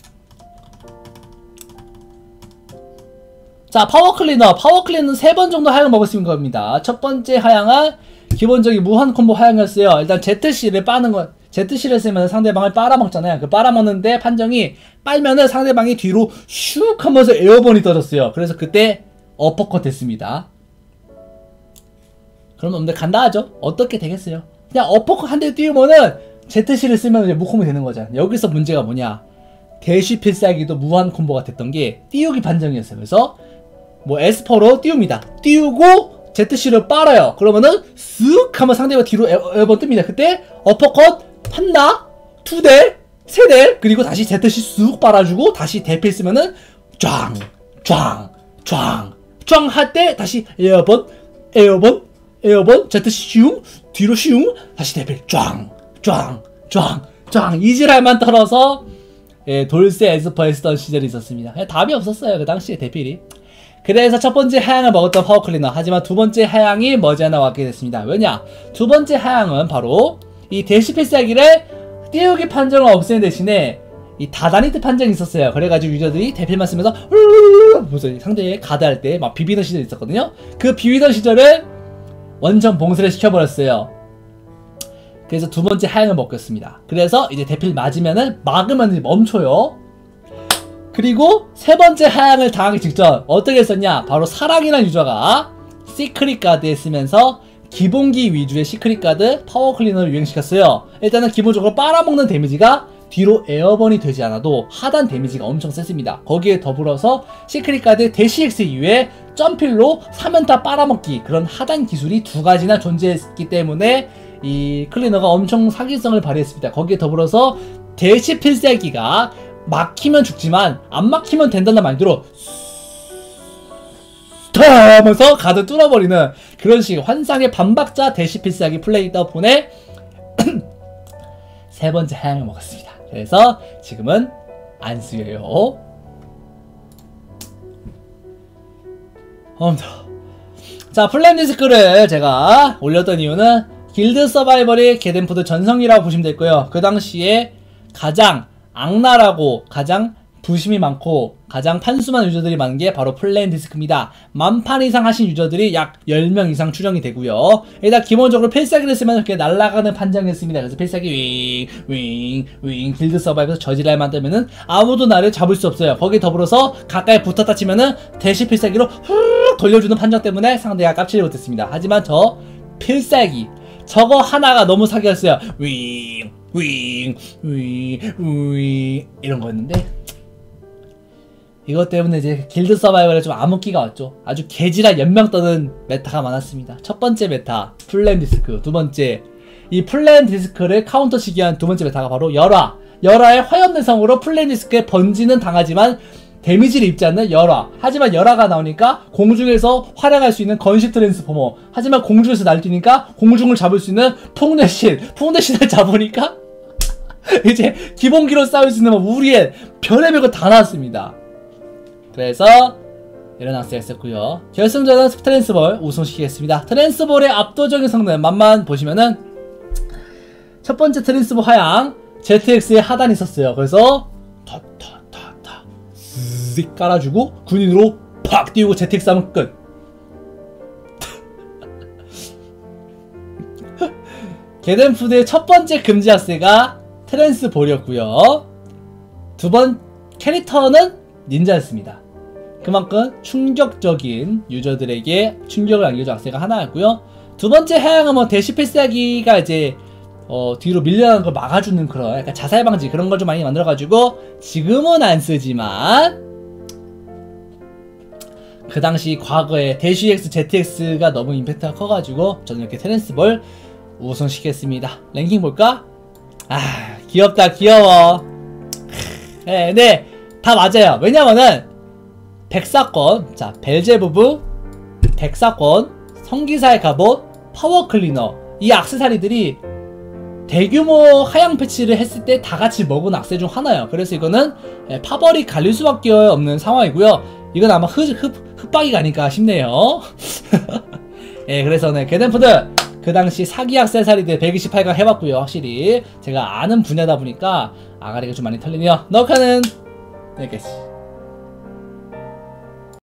자, 파워클리너. 파워클리너는 3번 정도 하향을 먹었을 겁니다. 첫 번째 하향은 기본적인 무한 콤보 하향이었어요. 일단 ZC를 빠는 거, ZC를 쓰면 상대방을 빨아먹잖아요. 그 빨아먹는데 판정이 빨면은 상대방이 뒤로 슉 하면서 에어본이 떠졌어요. 그래서 그때 어퍼컷 됐습니다. 그럼 여러분들 간단하죠? 어떻게 되겠어요? 그냥 어퍼컷 한 대 띄우면은 ZC를 쓰면 이제 무콤이 되는 거잖아. 여기서 문제가 뭐냐, 대쉬 필살기도 무한 콤보가 됐던 게 띄우기 판정이었어요. 그래서 뭐 에스퍼로 띄웁니다. 띄우고 ZC를 빨아요. 그러면은 쓱 하면 상대가 뒤로 에어번 뜹니다. 그때 어퍼컷 판다 2대 3대 그리고 다시 ZC 쑥 빨아주고 다시 대필 쓰면은 쫙 할 때 다시 에어번 ZC 슝 뒤로 슝 다시 대필 쫙 이지랄만 떨어서 예, 돌쇠 에스퍼에 쓰던 시절이 있었습니다. 답이 없었어요 그 당시에 대필이. 그래서 첫 번째 하향을 먹었던 파워클리너. 하지만 두 번째 하향이 머지않아 왔게 됐습니다. 왜냐, 두 번째 하향은 바로 이 대시 필살기를 띄우기 판정을 없애는 대신에 이 다다니트 판정이 있었어요. 그래가지고 유저들이 대필만 쓰면서 상대에 가드할 때 막 비비던 시절이 있었거든요. 그 비비던 시절을 완전 봉쇄를 시켜버렸어요. 그래서 두 번째 하향을 먹겠습니다. 그래서 이제 대필 맞으면은 막으면 멈춰요. 그리고 세 번째 하향을 당하기 직전 어떻게 했었냐, 바로 사랑이라는 유저가 시크릿 가드에 쓰면서 기본기 위주의 시크릿 가드 파워 클리너를 유행시켰어요. 일단은 기본적으로 빨아먹는 데미지가 뒤로 에어번이 되지 않아도 하단 데미지가 엄청 셌습니다. 거기에 더불어서 시크릿 가드 대시엑스 이후에 점필로 3연타 빨아먹기, 그런 하단 기술이 두 가지나 존재했기 때문에 이 클리너가 엄청 사기성을 발휘했습니다. 거기에 더불어서 대시 필살기가 막히면 죽지만 안 막히면 된다는 마인드로 하면서 가드 뚫어버리는 그런 식의 환상의 반박자 대시 필살기 플레이 덕분에 세 번째 하향을 먹었습니다. 그래서 지금은 안 쓰여요. 자, 플레임 디스크를 제가 올렸던 이유는 길드 서바이벌이 게덴푸드 전성기라고 보시면 됐고요. 그 당시에 가장 악랄하고 가장 부심이 많고 가장 판수만 유저들이 많은 게 바로 플레임 디스크입니다. 10,000판 이상 하신 유저들이 약 10명 이상 추정이 되고요. 일단 기본적으로 필살기를 쓰면 이렇게 날아가는 판정이었습니다. 그래서 필살기 윙 길드 서바이벌에서 저지랄 만들면은 아무도 나를 잡을 수 없어요. 거기에 더불어서 가까이 붙었다 치면은 대시 필살기로 훅 돌려주는 판정 때문에 상대가 깝치지 못했습니다. 하지만 저 필살기 저거 하나가 너무 사기였어요. 이런 거였는데 이것 때문에 이제 길드 서바이벌에 좀 암흑기가 왔죠. 아주 개지랄 연명 떠는 메타가 많았습니다. 첫 번째 메타 플레임 디스크, 두 번째 이 플레임 디스크를 카운터치기 한 두 번째 메타가 바로 열화의 화염내성으로 플레임 디스크에 번지는 당하지만 데미지를 입지 않는 열화. 하지만 열화가 나오니까 공중에서 활약할 수 있는 건시 트랜스포머. 하지만 공중에서 날뛰니까 공중을 잡을 수 있는 풍대신을 잡으니까 이제 기본기로 싸울 수 있는 우리의 별의별 거 다 나왔습니다. 그래서 이런 악세가 있었고요. 결승전은 트랜스볼 우승시키겠습니다. 트랜스볼의 압도적인 성능 맛만 보시면은 첫 번째 트랜스볼 하향 ZX의 하단이 있었어요. 그래서 쓱 깔아주고 군인으로 팍 띄우고 ZX 하면 끝. 게덴푸드의 첫 번째 금지 악세가 트랜스볼이었고요. 두 번 캐릭터는 닌자였습니다. 그만큼 충격적인 유저들에게 충격을 안겨준 악세가 하나였고요. 두 번째 하향은 뭐 대시 필살기가 이제 뒤로 밀려나는 걸 막아주는 그런 약간 자살 방지 그런 걸 좀 많이 만들어가지고 지금은 안 쓰지만 그 당시 과거에 대시 X, ZX가 너무 임팩트가 커가지고 저는 이렇게 트랜스볼 우승시켰습니다. 랭킹 볼까? 아, 귀엽다, 귀여워. 네, 근데 다 맞아요. 왜냐면은 백사건, 자, 벨제부부, 백사건, 성기사의 갑옷, 파워클리너 이 액세서리들이 대규모 하향 패치를 했을 때 다같이 먹은 악세 중 하나예요. 그래서 이거는 파벌이 갈릴 수밖에 없는 상황이고요. 이건 아마 흑박이가 아닐까 싶네요. 예, 그래서 네, 게덴푸드 그 당시 사기 액세서리들 128강 해봤고요. 확실히 제가 아는 분야다 보니까 아가리가 좀 많이 털리네요. 너카는 여기까지.